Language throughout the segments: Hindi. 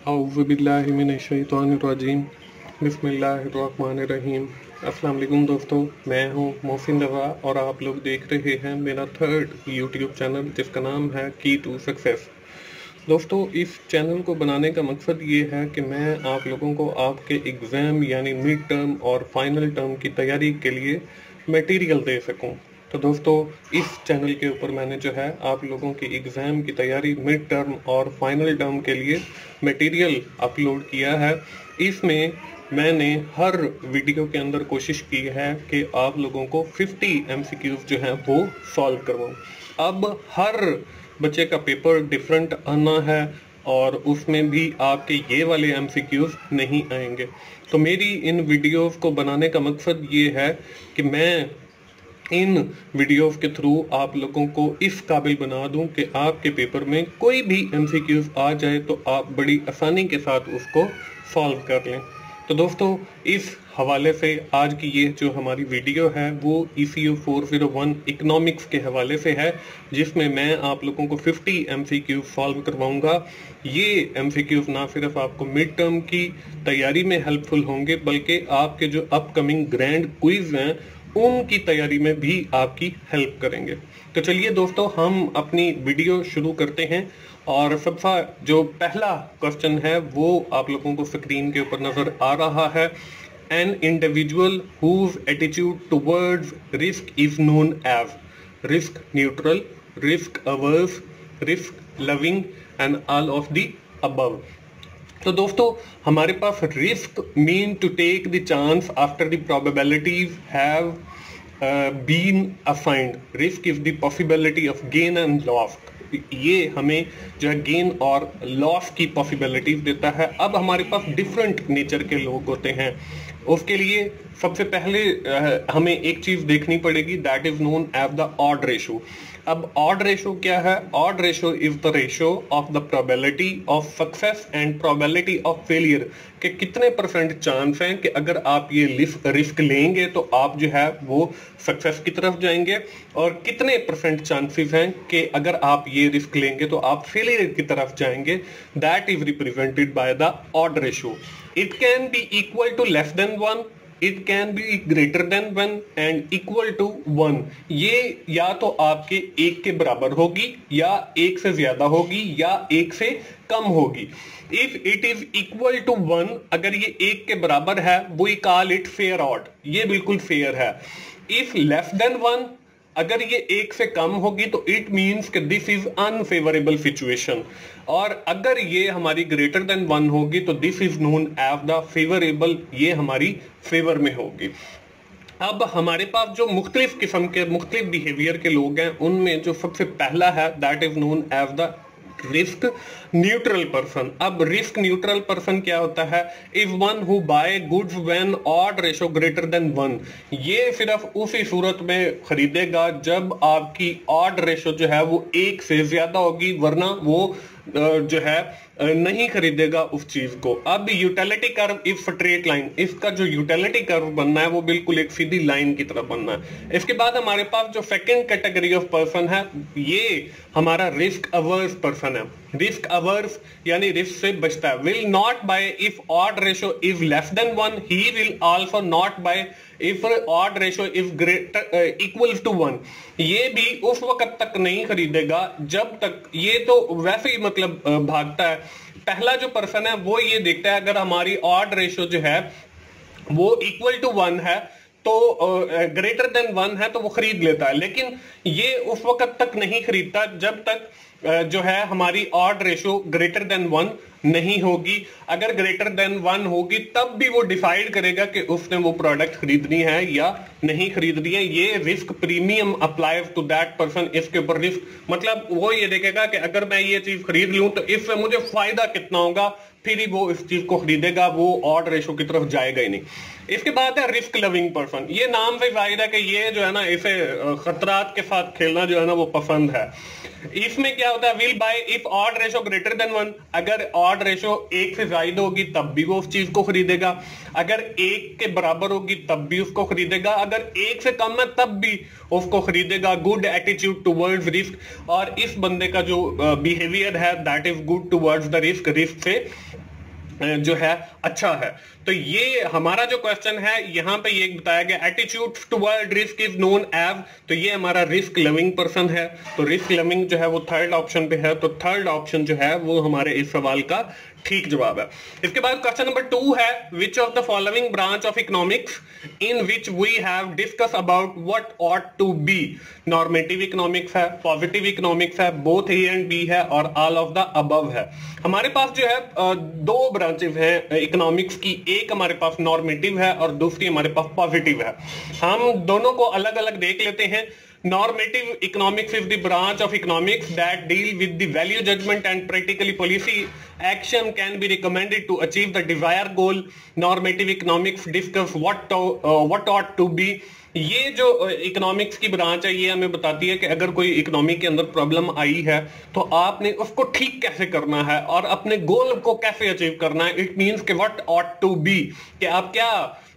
औज़ुबिल्लाहिमिनश्शैतानिर्रजीम बिस्मिल्लाहिर्रहमानिर्रहीम। अस्सलाम वालेकुम दोस्तों, मैं हूं मोहसिन रज़ा और आप लोग देख रहे हैं मेरा थर्ड यूट्यूब चैनल जिसका नाम है की टू सक्सेस। दोस्तों, इस चैनल को बनाने का मकसद ये है कि मैं आप लोगों को आपके एग्ज़ाम यानी मिड टर्म और फाइनल टर्म की तैयारी के लिए मटेरियल दे सकूं। तो दोस्तों, इस चैनल के ऊपर मैंने जो है आप लोगों की एग्ज़ाम की तैयारी मिड टर्म और फाइनल टर्म के लिए मटेरियल अपलोड किया है। इसमें मैंने हर वीडियो के अंदर कोशिश की है कि आप लोगों को 50 MCQs जो हैं वो सॉल्व करवाऊँ। अब हर बच्चे का पेपर डिफरेंट आना है और उसमें भी आपके ये वाले MCQs नहीं आएंगे। तो मेरी इन वीडियोस को बनाने का मकसद ये है कि मैं इन वीडियोस के थ्रू आप लोगों को इस काबिल बना दूं कि आपके पेपर में कोई भी MCQs आ जाए तो आप बड़ी आसानी के साथ उसको सॉल्व कर लें। तो दोस्तों, इस हवाले से आज की ये जो हमारी वीडियो है वो ECO401 इकनॉमिक्स के हवाले से है, जिसमें मैं आप लोगों को 50 MCQs सॉल्व करवाऊंगा। ये MCQs ना सिर्फ आपको मिड टर्म की तैयारी में हेल्पफुल होंगे बल्कि आपके जो अपकमिंग ग्रैंड क्विज हैं उनकी तैयारी में भी आपकी हेल्प करेंगे। तो चलिए दोस्तों, हम अपनी वीडियो शुरू करते हैं और सबसे जो पहला क्वेश्चन है वो आप लोगों को स्क्रीन के ऊपर नजर आ रहा है। An individual whose attitude towards risk is known as risk neutral, risk averse, risk loving and all of the above. तो दोस्तों, हमारे पास risk mean to take the chance after the probabilities have been assigned. Risk is the possibility of gain and loss. ये हमें जो है गेन और लॉस की पॉसिबिलिटीज देता है। अब हमारे पास डिफरेंट नेचर के लोग होते हैं। उसके लिए सबसे पहले हमें एक चीज देखनी पड़ेगी, that is known as the odd ratio. अब ऑड रेशो क्या है? Odd ratio is the ratio of the probability of success and probability of failure, कि कितने परसेंट चांस हैं कि अगर आप ये रिस्क लेंगे तो आप जो है वो सक्सेस की तरफ जाएंगे, और कितने परसेंट चांसेस हैं कि अगर आप ये रिस्क लेंगे तो आप फेलियर की तरफ जाएंगे। That is represented by the odd ratio. It can be equal to less than 1, it can be greater than 1 and equal to 1। ये या तो आपके 1 के बराबर होगी, या 1 से ज्यादा होगी, या 1 से कम होगी। If it is equal to 1, अगर ये 1 के बराबर है, we call it fair odd, ये बिल्कुल फेयर है। इफ लेस देन 1, अगर ये 1 से कम होगी तो इट मीन्स कि दिस इज अनफेवरेबल सिचुएशन, और अगर ये हमारी ग्रेटर देन 1 होगी तो this is known as the favourable, ये हमारी फेवर में होगी। अब हमारे पास जो मुख्तलिफ किस्म के मुख्तलिफ बिहेवियर के लोग हैं, उनमें जो सबसे पहला है that is known as the risk neutral person. अब रिस्क न्यूट्रल पर्सन क्या होता है? Is one who buy goods when odd ratio greater than 1। ये सिर्फ उसी सूरत में खरीदेगा जब आपकी ऑड रेशो जो है वो 1 से ज्यादा होगी, वरना वो जो है नहीं खरीदेगा उस चीज को। अब utility curve is straight line, इसका जो यूटिलिटी कर्व बनना है वो बिल्कुल एक सीधी लाइन की तरफ बनना है। इसके बाद हमारे पास जो सेकंड कैटेगरी ऑफ पर्सन है, ये हमारा रिस्क अवर्स पर्सन है। रिस्क अवर्स यानी रिस्क से बचता है। Will not buy if odd ratio is less than 1, he will also not buy if odd ratio is greater equal to 1। ये भी उस वक्त तक नहीं खरीदेगा जब तक, ये तो वैसे ही मतलब भागता है। पहला जो पर्सन है वो ये देखता है अगर हमारी ऑड रेशो जो है वो इक्वल टू 1 है तो ग्रेटर देन 1 है तो वो खरीद लेता है, लेकिन ये उस वक्त तक नहीं खरीदता जब तक जो है हमारी ऑड रेशो ग्रेटर देन 1 नहीं होगी। अगर ग्रेटर देन 1 होगी तब भी वो डिसाइड करेगा कि उसने वो प्रोडक्ट खरीदनी है या नहीं खरीदनी है। ये risk premium applies to that person. इसके ऊपर रिस्क मतलब वो ये देखेगा कि अगर मैं ये चीज खरीद लूं तो इससे मुझे फायदा कितना होगा, फिर ही वो इस चीज को खरीदेगा, वो ऑड रेशो की तरफ जाएगा ही नहीं। इसके बाद है रिस्क लविंग पर्सन। ये नाम से जाहिर है कि ये जो है ना, इसे खतरात के साथ खेलना जो है ना वो पसंद है। इसमें क्या होता है? Will buy if odd ratio greater than 1। अगर ऑड रेशो 1 से ज्यादा होगी तब भी वो उस चीज को खरीदेगा, अगर 1 के बराबर होगी तब भी उसको खरीदेगा, अगर 1 से कम है तब भी उसको खरीदेगा। गुड एटीट्यूड टुवर्ड्स रिस्क, और इस बंदे का जो बिहेवियर है that is good towards the risk, risk से जो है अच्छा है। तो ये हमारा जो क्वेश्चन है यहाँ पे ये बताया गया attitude toward risk is known as, तो ये हमारा रिस्क लविंग पर्सन है, तो रिस्क लविंग जो है वो थर्ड ऑप्शन पे है, तो थर्ड ऑप्शन जो है वो हमारे इस सवाल का ठीक जवाब है। इसके बाद क्वेश्चन नंबर 2 है which of the following branch of economics in which we have discuss about what ought to be. Normative economics है, पॉजिटिव इकोनॉमिक्स है, बोथ ए एंड बी है और ऑल ऑफ द अबव है। हमारे पास जो है दो ब्रांचेस हैं इकोनॉमिक्स की, एक हमारे पास नॉर्मेटिव है और दूसरी हमारे पास पॉजिटिव है। हम दोनों को अलग अलग देख लेते हैं। Normative economics is the branch of economics that deal with the value judgment and practically policy action can be recommended to achieve the desired goal. Normative economics discuss what ought to be. ये जो इकोनॉमिक्स की ब्रांच है ये हमें बताती है कि अगर कोई इकोनॉमी के अंदर प्रॉब्लम आई है तो आपने उसको ठीक कैसे करना है और अपने गोल को कैसे अचीव करना है। इट मीन्स कि व्हाट ऑट टू बी, कि आप क्या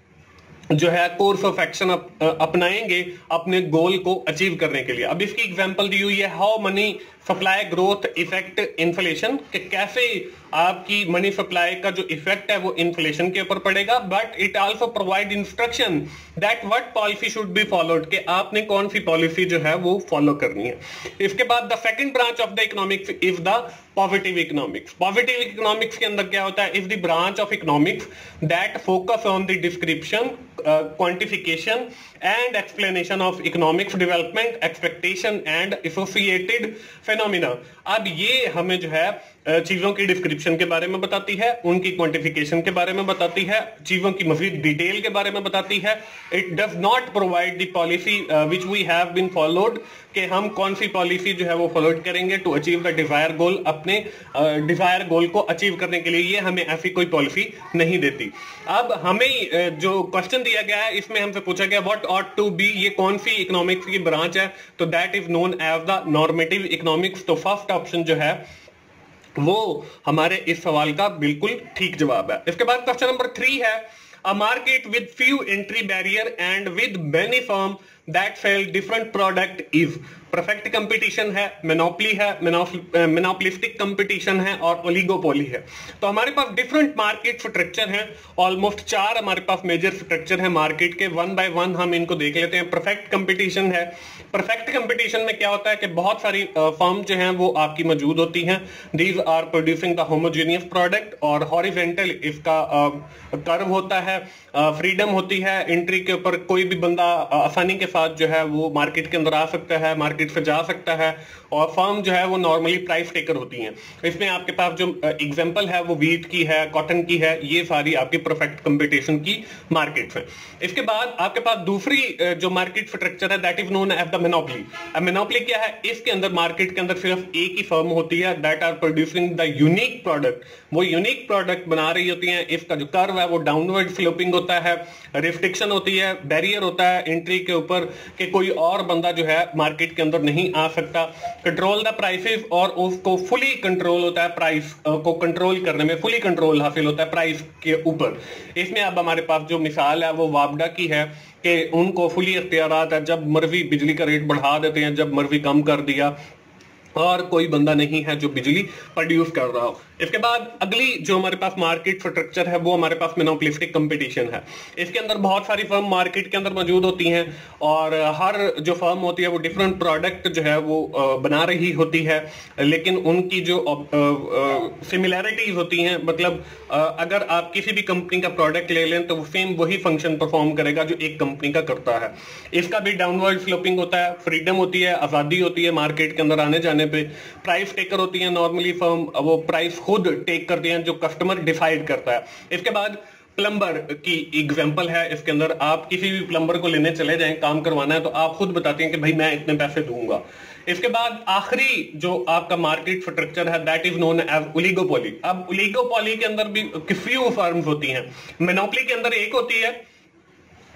जो है कोर्स ऑफ एक्शन अपनाएंगे अपने गोल को अचीव करने के लिए। अब इसकी एग्जांपल दी हुई है how money supply growth effect inflation, कि कैसे आपकी मनी सप्लाई का जो इफेक्ट है वो इन्फ्लेशन के ऊपर पड़ेगा। But it also provide instruction that what policy should be followed, कि आपने कौन सी पॉलिसी जो है वो फॉलो करनी है। इसके बाद the second branch of the economics is the positive economics. Positive economics के अंदर क्या होता है, is the branch of economics that focus on the description, quantification and explanation of economics development, expectation and associated phenomena. अब ये हमें जो है चीजों की डिस्क्रिप्शन के बारे में बताती है, उनकी क्वांटिफिकेशन के बारे में बताती है, चीजों की मजीद डिटेल के बारे में बताती है। It does not provide the policy which we have been followed, कि हम कौन सी पॉलिसी जो है वो फॉलो करेंगे to achieve the desire goal, अपने डिजायर गोल को अचीव करने के लिए ये हमें ऐसी कोई पॉलिसी नहीं देती। अब हमें जो क्वेश्चन दिया गया है इसमें हमसे पूछा गया व्हाट ऑट टू बी, ये कौन सी इकोनॉमिक्स की ब्रांच है, तो that is known as the normative economics. तो फर्स्ट ऑप्शन जो है वो हमारे इस सवाल का बिल्कुल ठीक जवाब है। इसके बाद क्वेश्चन नंबर 3 है a market with few entry barrier and with many firm that sell different product is. Perfect competition है, मोनोपोली है, मोनोपोलिस्टिक कंपटीशन है और ओलिगोपोली है। तो हमारे पास डिफरेंट मार्केट स्ट्रक्चर हैं, ऑलमोस्ट 4 हमारे पास मेजर स्ट्रक्चर है मार्केट के। वन बाय वन हम इनको देख लेते हैं। परफेक्ट कंपटीशन है। परफेक्ट कंपटीशन में क्या होता है कि बहुत सारी फर्म जो हैं वो आपकी मौजूद होती हैं। These are producing the homogeneous product, और हॉरिजॉन्टल इसका कर्व होता है, फ्रीडम होती है एंट्री के ऊपर। कोई भी बंदा आसानी के साथ जो है वो मार्केट के अंदर आ सकता है, मार्केट से जा सकता है, और फर्म जो है वो नॉर्मली प्राइस टेकर होती हैं। इसमें आपके पास जो एग्जांपल है वो वीट की है, कॉटन की है, ये सारी आपकी परफेक्ट कंपटीशन की मार्केट्स हैं। इसके बाद आपके पास दूसरी जो मार्केट स्ट्रक्चर है that is known as the monopoly. अब मोनोपोली क्या है, इसके अंदर मार्केट के अंदर सिर्फ एक ही फर्म होती है that are producing the unique product, वो यूनिक प्रोडक्ट बना रही होती है। इसका जो कर्व है वो डाउनवर्ड स्लोपिंग होता है, रिस्ट्रिक्शन होती है, बैरियर होता है एंट्री के ऊपर कि कोई और बंदा जो है मार्केट के अंदर नहीं आ सकता। कंट्रोल द प्राइसेस, और उसको फुली कंट्रोल होता है, प्राइस को कंट्रोल करने में फुली कंट्रोल हासिल होता है प्राइस के ऊपर। इसमें अब हमारे पास जो मिसाल है वो वापडा की है कि उनको फुली इख्तियारात है, जब मर्जी बिजली का रेट बढ़ा देते हैं, जब मर्जी कम कर दिया, और कोई बंदा नहीं है जो बिजली प्रोड्यूस कर रहा हो। इसके बाद अगली जो हमारे पास मार्केट स्ट्रक्चर है वो हमारे पास मोनोपोलिस्टिक कंपटीशन है। इसके अंदर बहुत सारी फर्म मार्केट के अंदर मौजूद होती हैं, और हर जो फर्म होती है वो डिफरेंट प्रोडक्ट जो है वो बना रही होती है, लेकिन उनकी जो सिमिलैरिटीज होती हैं, मतलब अगर आप किसी भी कंपनी का प्रोडक्ट ले लें तो वो सेम वही फंक्शन परफॉर्म करेगा जो एक कंपनी का करता है। इसका भी डाउनवर्ड स्लोपिंग होता है, फ्रीडम होती है, आजादी होती है मार्केट के अंदर आने जाने पे। प्राइस टेकर होती है नॉर्मली फर्म, वो प्राइस खुद टेक करते हैं जो कस्टमर डिसाइड करता है। इसके बाद प्लम्बर की एग्जांपल है, इसके अंदर आप किसी भी प्लम्बर को लेने चले जाएं, काम करवाना है तो आप खुद बताते हैं कि भाई मैं इतने पैसे दूंगा। इसके बाद आखिरी जो आपका मार्केट स्ट्रक्चर है that is known as oligopoly. अब ओलिगोपोली के अंदर भी फ्यू फर्म्स होती हैं। मोनोपोली के अंदर एक होती है,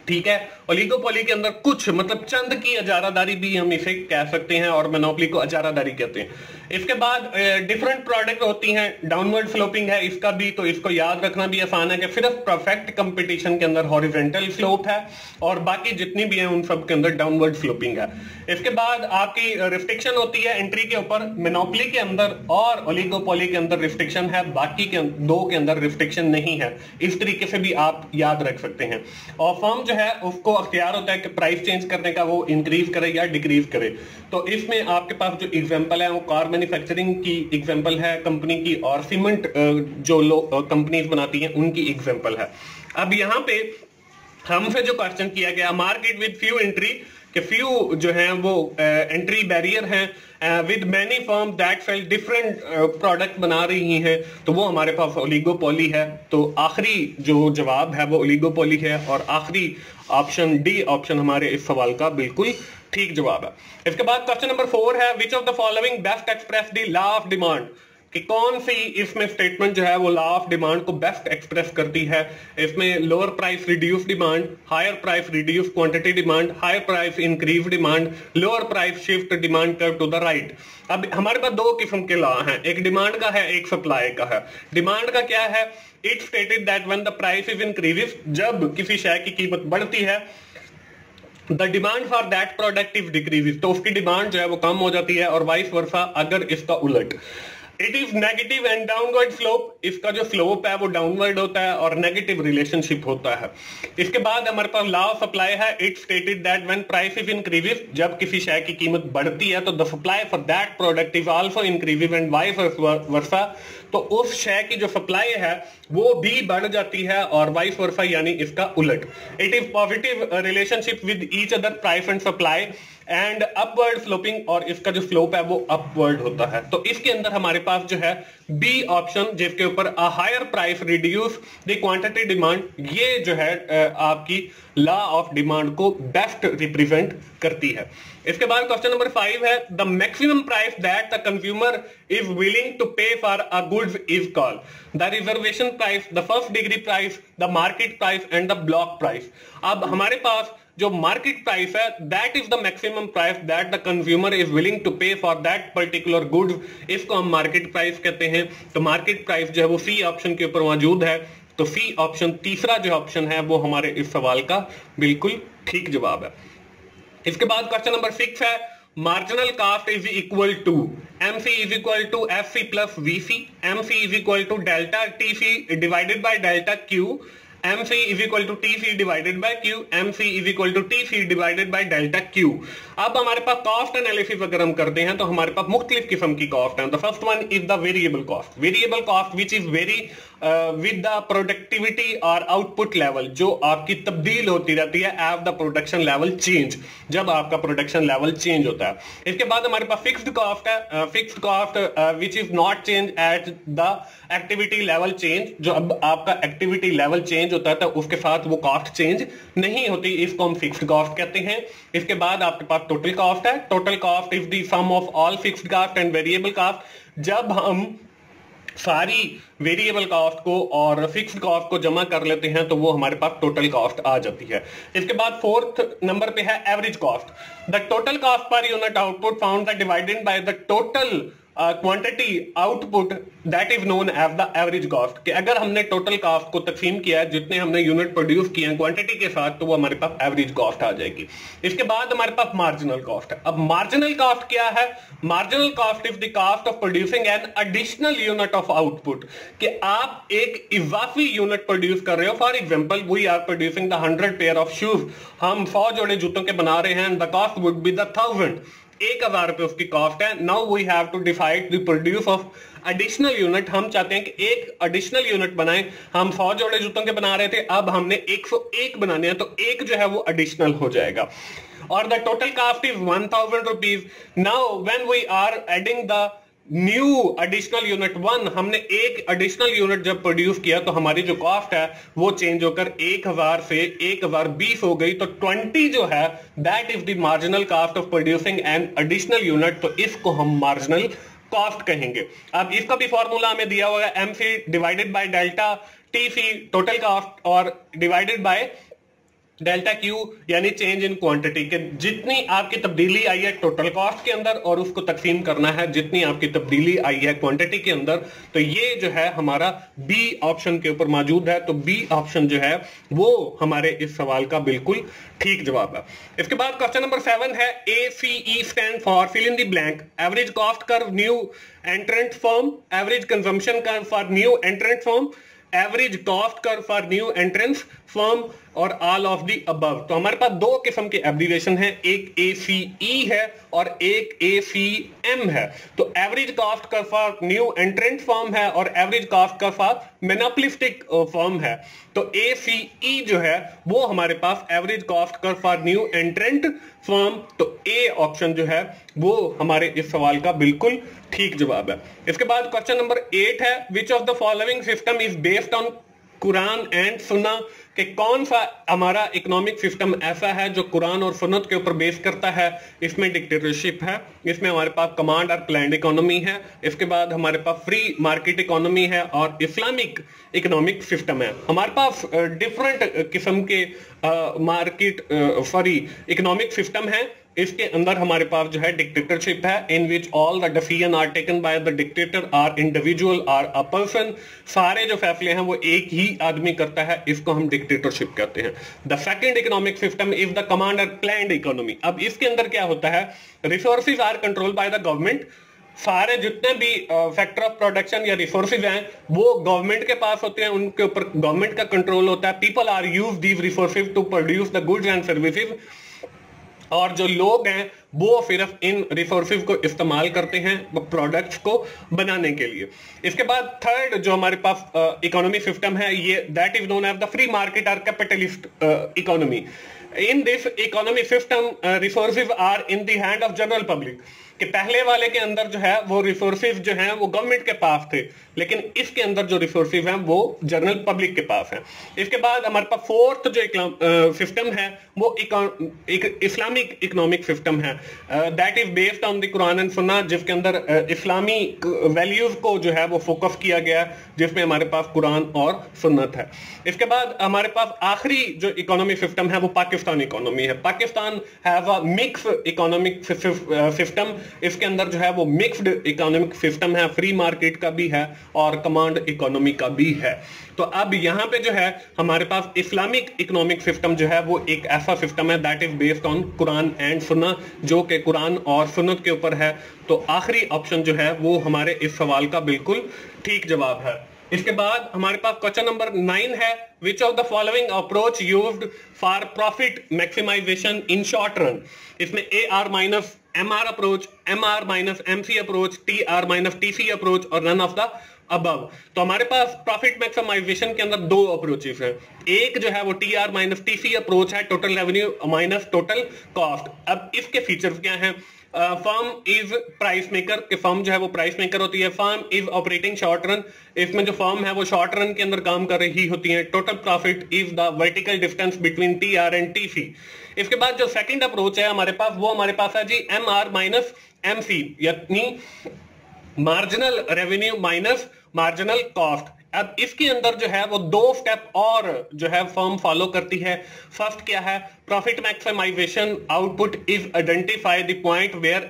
ठीक है। ओलिगोपोली के अंदर कुछ मतलब चंद की इजारादारी भी हम इसे कह सकते हैं और मोनोपोली को इजारादारी कहते हैं। इसके बाद डिफरेंट प्रोडक्ट होती हैं, डाउनवर्ड स्लोपिंग है इसका भी, तो इसको याद रखना भी आसान है कि सिर्फ परफेक्ट कंपटीशन के अंदर हॉरिजॉन्टल स्लोप है और बाकी जितनी भी हैं उन सब के अंदर डाउनवर्ड स्लोपिंग है। इसके बाद आपकी रिस्ट्रिक्शन होती है एंट्री के ऊपर, मोनोपोली के अंदर और ओलिगोपोली के अंदर रिस्ट्रिक्शन है, बाकी के दो के अंदर रिस्ट्रिक्शन नहीं है। इस तरीके से भी आप याद रख सकते हैं। और फर्म है उसको अख्तियार होता है कि प्राइस चेंज करने का, वो इंक्रीज करे या डिक्रीज करे। तो इसमें आपके पास जो एग्जांपल है वो कार मैन्युफैक्चरिंग की एग्जांपल है कंपनी की, और सीमेंट जो कंपनीज बनाती हैं उनकी एग्जांपल है। अब यहां पे हमसे जो क्वेश्चन किया गया, मार्केट विद फ्यू एंट्री, कि फ्यू जो है वो एंट्री बैरियर हैं with many firm that sell different product बना रही हैं, तो वो हमारे पास ओलिगोपोली है। तो आखिरी जो जवाब है वो ओलिगोपोली है और आखिरी ऑप्शन डी ऑप्शन हमारे इस सवाल का बिल्कुल ठीक जवाब है। इसके बाद क्वेश्चन नंबर 4 है, which of the following best express the law of demand, कि कौन सी इसमें स्टेटमेंट जो है वो लॉ ऑफ डिमांड को बेस्ट एक्सप्रेस करती है। इसमें lower price reduce demand, higher price reduce quantity demand, higher price increase demand, lower price shift demand curve to the right. अब हमारे पास दो किस्म के लॉ हैं, एक डिमांड का है एक सप्लाई का है। डिमांड का क्या है, it stated that when the price is increases, जब किसी शय की कीमत बढ़ती है, the demand for that product is decreases, तो उसकी डिमांड जो है वो कम हो जाती है, और वाइस वर्सा अगर इसका उलट। It is negative and downward slope, इसका जो स्लोप है वो डाउनवर्ड होता है और नेगेटिव रिलेशनशिप होता है। इसके बाद हमारे पास लॉ ऑफ सप्लाई है, it stated that when price is increases, जब किसी शय की कीमत बढ़ती है तो the supply for that product is also increases and vice versa, तो उस शय की जो सप्लाई है वो भी बढ़ जाती है और वाइस वर्सा यानी इसका उलट। It is positive relationship with each other price and supply and upward sloping, और इसका जो स्लोप है वो अपवर्ड होता है। तो इसके अंदर हमारे पास जो है बी ऑप्शन, जिसके ऊपर a higher price reduce the quantity demand, ये जो है आपकी लॉ ऑफ डिमांड को बेस्ट रिप्रेजेंट करती है। इसके बाद क्वेश्चन नंबर 5 है, the maximum price that the consumer is willing to pay for a goods is called the reservation price, the first degree price, the market price and the block price. अब हमारे पास जो मार्केट प्राइस है, that is the maximum price that the consumer is willing to pay for that particular goods, इसको हम मार्केट प्राइस कहते हैं। तो मार्केट प्राइस जो है वो सी ऑप्शन के ऊपर मौजूद है, तो सी ऑप्शन तीसरा जो ऑप्शन है वो हमारे इस सवाल का बिल्कुल ठीक जवाब है। इसके बाद क्वेश्चन नंबर 6 है, marginal cost is equal to MC is equal to FC plus VC, MC is equal to delta TC divided by delta Q, MC is equal to TC divided by Q, MC is equal to TC divided by delta Q। अब हमारे पास कॉस्ट एनालिसिस अगर हम करते हैं तो हमारे पास मुख्तलिफ किस्म की कॉस्ट है। The first one is the variable cost which is very with the productivity और आउटपुट लेवल, जो आपकी तब्दील होती रहती है as the production level change, जब आपका प्रोडक्शन लेवल चेंज होता है। इसके बाद हमारे पास फिक्स्ड कॉस्ट है, fixed cost which is not change at the activity level change, जो अब आपका एक्टिविटी लेवल चेंज होता है तो उसके साथ वो कॉस्ट चेंज नहीं होती, इसको हम फिक्स्ड कॉस्ट कहते हैं। इसके बाद आपके पास टोटल कॉस्ट है, total cost is the sum of all fixed cost and variable cost, जब हम सारी वेरिएबल कॉस्ट को और फिक्स्ड कॉस्ट को जमा कर लेते हैं तो वो हमारे पास टोटल कॉस्ट आ जाती है। इसके बाद 4th नंबर पे है average cost, the total cost per unit output found the divided by the total quantity output that is known as the average cost, कि अगर हमने टोटल कॉस्ट को तकसीम किया है जितने हमने यूनिट प्रोड्यूस किए हैं क्वांटिटी के साथ, तो वो हमारे पास एवरेज कॉस्ट आ जाएगी। इसके बाद हमारे पास मार्जिनल कॉस्ट है। अब मार्जिनल कॉस्ट क्या है, marginal cost is the cost of producing an additional unit of output, कि आप एक इजाफी यूनिट प्रोड्यूस कर रहे हो। For example we are producing the 100 pair of shoes, हम 100 जोड़े जूतों के बना रहे हैं, the cost would be the 1000, 1000 रुपए उसकी कॉस्ट है। Now we have to decide the produce of additional unit, हम चाहते हैं कि एक एडिशनल यूनिट बनाएं। हम 100 जोड़े जूतों के बना रहे थे, अब हमने 101 बनाने हैं, तो एक जो है वो एडिशनल हो जाएगा। और the total cost is 1000 rupees. Now when we are adding the new additional unit 1, हमने एक एडिशनल यूनिट जब प्रोड्यूस किया तो हमारी जो कॉस्ट है वो चेंज होकर 1000 से 1020 हो गई, तो 20 जो है that is the marginal cost of producing an additional unit, तो इसको हम मार्जिनल कॉस्ट कहेंगे। अब इसका भी फॉर्मूला हमें दिया हुआ है, MC divided by delta TC total cost और डिवाइडेड बाय डेल्टा क्यू यानी चेंज इन क्वांटिटी के जितनी आपकी तब्दीली आई है टोटल कॉस्ट के अंदर और उसको तकसीम करना है जितनी आपकी तब्दीली आई है क्वांटिटी के अंदर। तो ये जो है हमारा बी ऑप्शन के ऊपर मौजूद है। तो बी ऑप्शन जो है वो हमारे इस सवाल का बिल्कुल ठीक जवाब है। इसके बाद क्वेश्चन नंबर 7 है ACE stand for fill in the blank, average cost curve new entrant firm, average consumption curve for new entrant firm, average cost curve for new entrance firm और ऑल ऑफ दी अबव। तो हमारे पास दो किस्म के एब्रीविएशन है, एक ACE है और एक ACM है। तो average cost curve for new entrant firm है और average cost curve for monopolistic firm है। तो ACE जो है वो हमारे पास average cost curve for new entrant firm, तो ए ऑप्शन जो है वो हमारे इस सवाल का बिल्कुल ठीक जवाब है। इसके बाद क्वेश्चन नंबर 8 है which of the following system is based on Quran and Sunnah, कि कौन सा हमारा इकोनॉमिक सिस्टम ऐसा है जो कुरान और सुन्नत के ऊपर बेस करता है। इसमें डिक्टेटरशिप है, इसमें हमारे पास कमांड और प्लान्ड इकोनॉमी है, इसके बाद हमारे पास फ्री मार्केट इकोनॉमी है और इस्लामिक इकोनॉमिक सिस्टम है। हमारे पास डिफरेंट किस्म के इकोनॉमिक सिस्टम है। इसके अंदर हमारे पास जो है डिक्टेटरशिप है, in which all the decision are taken by the dictator or individual or a person, सारे जो फैसले हैं वो एक ही आदमी करता है, इसको हम डिक्टेटरशिप कहते हैं। The second economic system is the command और प्लान्ड इकोनॉमी। अब इसके अंदर क्या होता है, resources are control by the government, सारे जितने भी फैक्टर ऑफ प्रोडक्शन या रिसोर्सेज हैं वो गवर्नमेंट के पास होते हैं, उनके ऊपर गवर्नमेंट का कंट्रोल होता है। People are use these resources to produce the goods and services, और जो लोग हैं वो सिर्फ इन रिसोर्सेज को इस्तेमाल करते हैं प्रोडक्ट्स को बनाने के लिए। इसके बाद थर्ड जो हमारे पास इकोनॉमी सिस्टम है ये that is known as the free market और capitalist economy. In this economy system resources are in the hand of general public, कि पहले वाले के अंदर जो है वो रिसोर्सेज जो हैं वो गवर्नमेंट के पास थे, लेकिन इसके अंदर जो रिसोर्सेज हैं वो जनरल पब्लिक के पास हैं। इसके बाद हमारे पास फोर्थ जो सिस्टम है वो इस्लामिक इकोनॉमिक सिस्टम है, that is based on the Quran and Sunnah, जिसके अंदर इस्लामी वैल्यूज को जो है वो फोकस किया गया, जिसमें हमारे पास कुरान और सुन्नत है। इसके बाद हमारे पास आखिरी जो इकोनॉमिक सिस्टम है वो पाकिस्तानी इकोनॉमी है। Pakistan have a mix economic system, इसके अंदर जो है वो मिक्स्ड इकोनॉमिक सिस्टम है, फ्री मार्केट का भी है और कमांड इकोनॉमी का भी है। तो अब यहां पे जो है हमारे पास इस्लामिक इकोनॉमिक सिस्टम जो है वो एक ऐसा सिस्टम है that is based on Quran and Sunnah, जो कि कुरान और सुन्नत के ऊपर है। तो आखिरी ऑप्शन जो है वो हमारे इस सवाल का बिल्कुल ठीक जवाब है। इसके बाद हमारे पास क्वेश्चन नंबर 9 है which of the following approach used for profit maximization in short run. इसमें AR minus MR approach, MR minus MC approach, TR minus TC approach और नन ऑफ द अबव। तो हमारे पास प्रॉफिट मैक्सिमाइजेशन के अंदर दो अप्रोचेस हैं। एक जो है वो TR माइनस TC अप्रोच है, total revenue minus total cost. अब इसके फीचर्स क्या हैं, फर्म इज प्राइस मेकर, कि फर्म जो है वो प्राइस मेकर होती है। Firm is operating short run, इसमें जो फर्म है वो शॉर्ट रन के अंदर काम कर रही होती है। Total profit is the vertical distance between TR and TC। इसके बाद जो सेकंड अप्रोच है हमारे पास वो हमारे पास है जी MR माइनस MC, यानी marginal revenue minus marginal cost. अब इसके अंदर जो है वो दो स्टेप और जो है फर्म फॉलो करती है। फर्स्ट क्या है, profit maximization output is identify the point where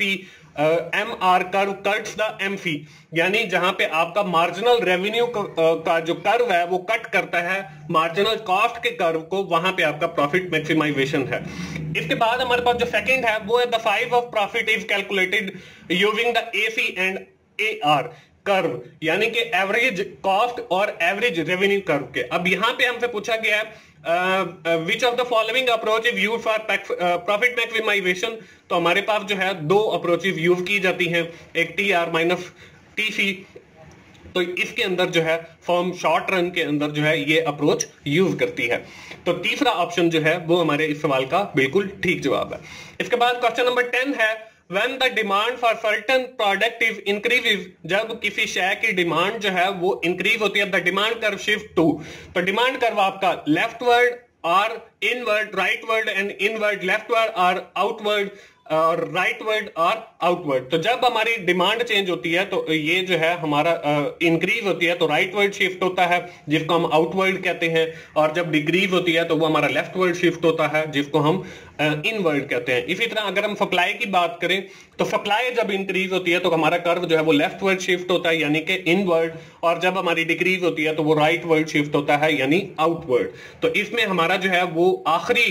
MR curve cuts the MC, यानी जहां पे आपका मार्जिनल रेवेन्यू का जो कर्व है वो कट करता है मार्जिनल कॉस्ट के कर्व को, वहां पे आपका प्रॉफिट मैक्सिमाइजेशन है। इसके बाद हमारे पास जो सेकंड है वो है the size of profit is calculated using the AC and AR curve, यानी कि एवरेज कॉस्ट और एवरेज रेवेन्यू कर्व के। अब यहां पे हमसे पूछा गया है which of the following approach is used for profit maximization. तो हमारे पास जो है दो अप्रोचेस यूज की जाती हैं, एक TR माइनस TC। तो इसके अंदर जो है फर्म शॉर्ट रन के अंदर जो है ये अप्रोच यूज करती है। तो तीसरा ऑप्शन जो है वो हमारे इस सवाल का बिल्कुल ठीक जवाब है। इसके बाद क्वेश्चन नंबर 10 है when the demand for certain product is increases, जब किसी शेयर की डिमांड जो है वो इंक्रीज होती है, the demand curve shift to, तो डिमांड कर्व आपका लेफ्टवर्ड और inward, rightward and inward, leftward और आउटवर्ड और राइटवर्ड और आउटवर्ड। तो जब हमारी डिमांड चेंज होती है तो ये जो है हमारा इंक्रीज होती है तो राइटवर्ड शिफ्ट होता है जिसको हम आउटवर्ड कहते हैं, और जब डिक्रीज होती है तो वो हमारा लेफ्टवर्ड शिफ्ट होता है जिसको हम इनवर्ड कहते हैं। इसी तरह अगर हम सप्लाई की बात करें तो सप्लाई जब इंक्रीज होती है तो हमारा कर्व जो है वो लेफ्टवर्ड शिफ्ट होता है यानी कि इनवर्ड, और जब हमारी डिक्रीज होती है तो वो राइटवर्ड शिफ्ट होता है यानी आउटवर्ड। तो इसमें हमारा जो है वो आखिरी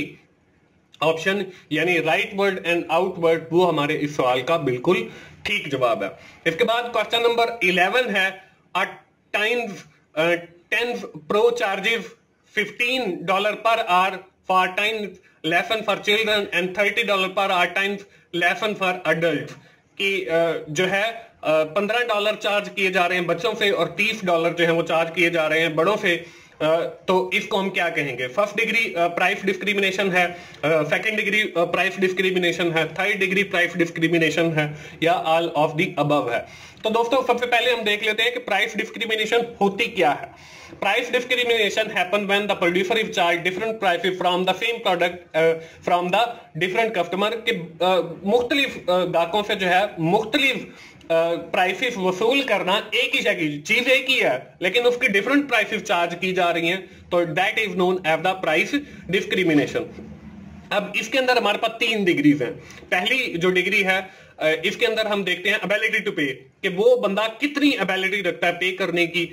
ऑप्शन यानी राइटवर्ड एंड आउटवर्ड वो हमारे इस सवाल का बिल्कुल ठीक जवाब है। इसके बाद क्वेश्चन नंबर 11 है, अ times 10 pro charges $15 per hour for times lesson for children and $30 per hour times lesson for adult की जो है $15 चार्ज किए जा रहे हैं बच्चों से और $30 जो है वो चार्ज किए जा रहे हैं बड़ों से। तो इसको हम क्या कहेंगे? फर्स्ट डिग्री प्राइस डिस्क्रिमिनेशन है, सेकंड डिग्री प्राइस डिस्क्रिमिनेशन है, थर्ड डिग्री प्राइस डिस्क्रिमिनेशन है, या ऑल ऑफ द अबव है। तो दोस्तों सबसे पहले हम देख लेते हैं कि प्राइस डिस्क्रिमिनेशन होती क्या है। Price discrimination happen when the producer is charge different prices from the same product from the different customer के मुख्तलिफ ग्राहकों से जो है मुख्तलिफ प्राइसेस वसूल करना, एक ही चीज एक ही है लेकिन उसकी डिफरेंट प्राइसेस चार्ज की जा रही हैं, तो that is known as the price discrimination. अब इसके अंदर हमारे पास 3 डिग्रीज हैं। पहली जो डिग्री है इसके अंदर हम देखते हैं एबिलिटी टू पे, कि वो बंदा कितनी एबिलिटी रखता है पे करने की।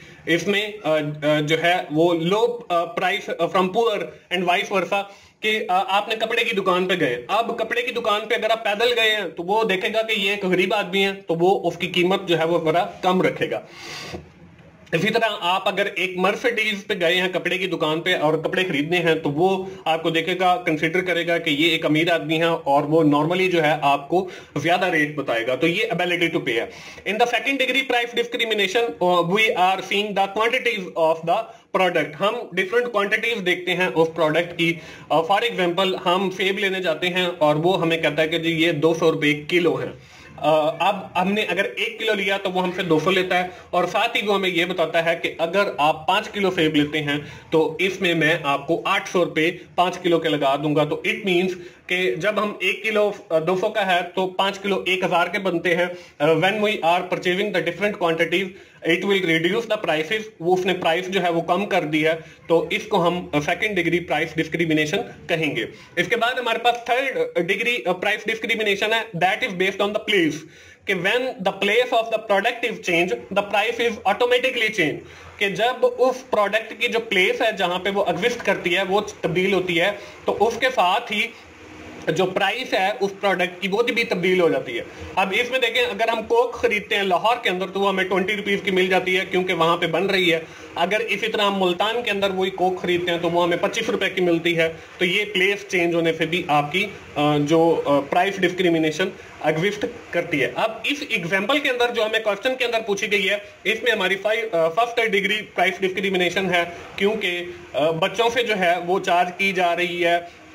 इसमें जो है वो low price from poor and vice versa, कि आपने कपड़े की दुकान पे गए, अब कपड़े की दुकान पे अगर आप पैदल गए हैं तो वो देखेगा कि ये एक गरीब आदमी है तो वो उसकी कीमत जो है वो बड़ा कम रखेगा। इसी तरह आप अगर एक मर्सिडीज पे गए हैं कपड़े की दुकान पे और कपड़े खरीदने हैं तो वो आपको देखेगा, कंसीडर करेगा कि ये एक अमीर आदमी है और वो नॉर्मली जो है आपको ज्यादा रेट बताएगा। तो ये एबिलिटी टू पे है। In the second degree price discrimination we are seeing the quantities of the product. हम डिफरेंट क्वांटिटीज देखते हैं उस प्रोडक्ट की। फॉर एग्जांपल हम सेब लेने जाते हैं और वो हमें कहता है कि जी ये 200 रुपए किलो है। अब हमने अगर 1 किलो लिया तो वो हमसे 200 लेता है, और साथ ही वो हमें ये बताता है कि अगर आप 5 किलो सेब लेते हैं तो इसमें मैं आपको 800 रुपए 5 किलो के लगा दूंगा। तो इट मींस कि जब हम 1 किलो 200 का है तो 5 किलो 1000 के बनते हैं। When we are purchasing the different quantities it will reduce the prices, वो उसने प्राइस जो है वो कम कर दी है, तो इसको हम सेकंड डिग्री प्राइस डिस्क्रिमिनेशन कहेंगे। इसके बाद हमारे पास थर्ड डिग्री प्राइस डिस्क्रिमिनेशन है, that is based on the place, कि when the place of the product is changed, the price is automatically changed, कि जब उस प्रोडक्ट की जो प्लेस है जहां पे वो एग्जिस्ट करती है वो तब्दील होती है तो उसके साथ ही जो प्राइस है उस प्रोडक्ट की वो भी तब्दील हो जाती है। अब इसमें देखें, अगर हम कोक खरीदते हैं लाहौर के अंदर तो वो हमें 20 रुपीज की मिल जाती है क्योंकि वहां पे बन रही है। अगर इसी तरह हम मुल्तान के अंदर वही कोक खरीदते हैं तो वो हमें 25 रुपए की मिलती है। तो ये प्लेस चेंज होने से भी आपकी जो प्राइस डिस्क्रिमिनेशन एग्जिस्ट करती है। अब इस एग्जाम्पल के अंदर जो हमें क्वेश्चन के अंदर पूछी गई है इसमें हमारी फर्स्ट डिग्री प्राइस डिस्क्रिमिनेशन है, क्योंकि बच्चों से जो है वो चार्ज की जा रही है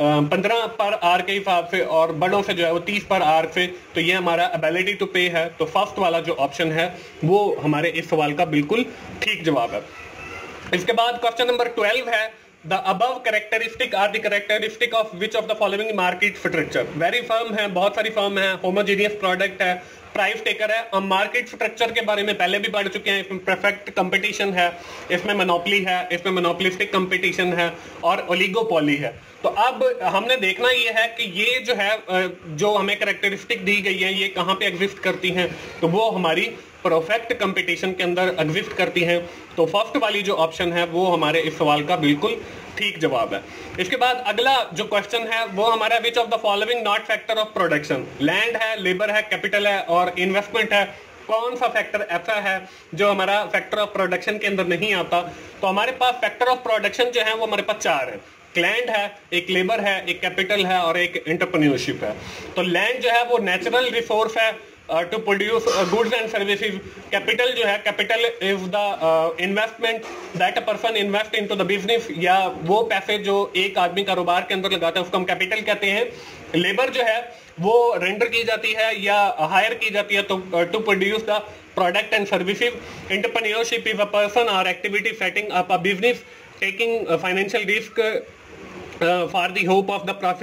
15 पर आवर के हिसाब से और बड़ों से जो है वो 30 पर आवर से। तो ये हमारा एबिलिटी टू पे है। तो फर्स्ट वाला जो ऑप्शन है वो हमारे इस सवाल का बिल्कुल ठीक जवाब है। इसके बाद क्वेश्चन नंबर 12 है, the above characteristic are the characteristic of which of the following market structure. Very firm है, बहुत सारी फर्म है, होमोजेनियस प्रोडक्ट है, प्राइस टेकर है। हम मार्केट स्ट्रक्चर के बारे में पहले भी पढ़ चुके हैं। इसमें परफेक्ट कंपटीशन है, इसमें मोनोपोली है, इसमें मोनोपोलिस्टिक कंपटीशन है और ओलिगोपॉली है। तो अब हमने देखना ये है कि ये जो है जो हमें कैरेक्टरिस्टिक दी गई है ये कहाँ पे एग्जिस्ट करती हैं, तो वो हमारी परफेक्ट कंपटीशन के अंदर एग्जिस्ट करती हैं। तो फर्स्ट वाली जो ऑप्शन है वो हमारे इस सवाल का बिल्कुल ठीक जवाब है। इसके बाद अगला जो क्वेश्चन है वो हमारा which of the following not factor of production. Land है, लेबर है, कैपिटल है और इन्वेस्टमेंट है। कौन सा फैक्टर ऐसा है जो हमारा फैक्टर ऑफ प्रोडक्शन के अंदर नहीं आता? तो हमारे पास फैक्टर ऑफ प्रोडक्शन जो है वो हमारे पास 4 है। लैंड है, एक लेबर है, एक कैपिटल है और एक एंटरप्रेन्योरशिप है। तो लैंड जो है वो नेचुरल रिसोर्स है to produce goods and services. Capital जो है, capital is the investment that a person invest into the business, या वो पैसे जो एक आदमी कारोबार के अंदर लगाता है उसको हम कैपिटल कहते हैं। लेबर जो है वो रेंडर की जाती है या हायर की जाती है तो to produce the product and services. Entrepreneurship is a person और activity setting up a business taking financial risk for the hope of the profit.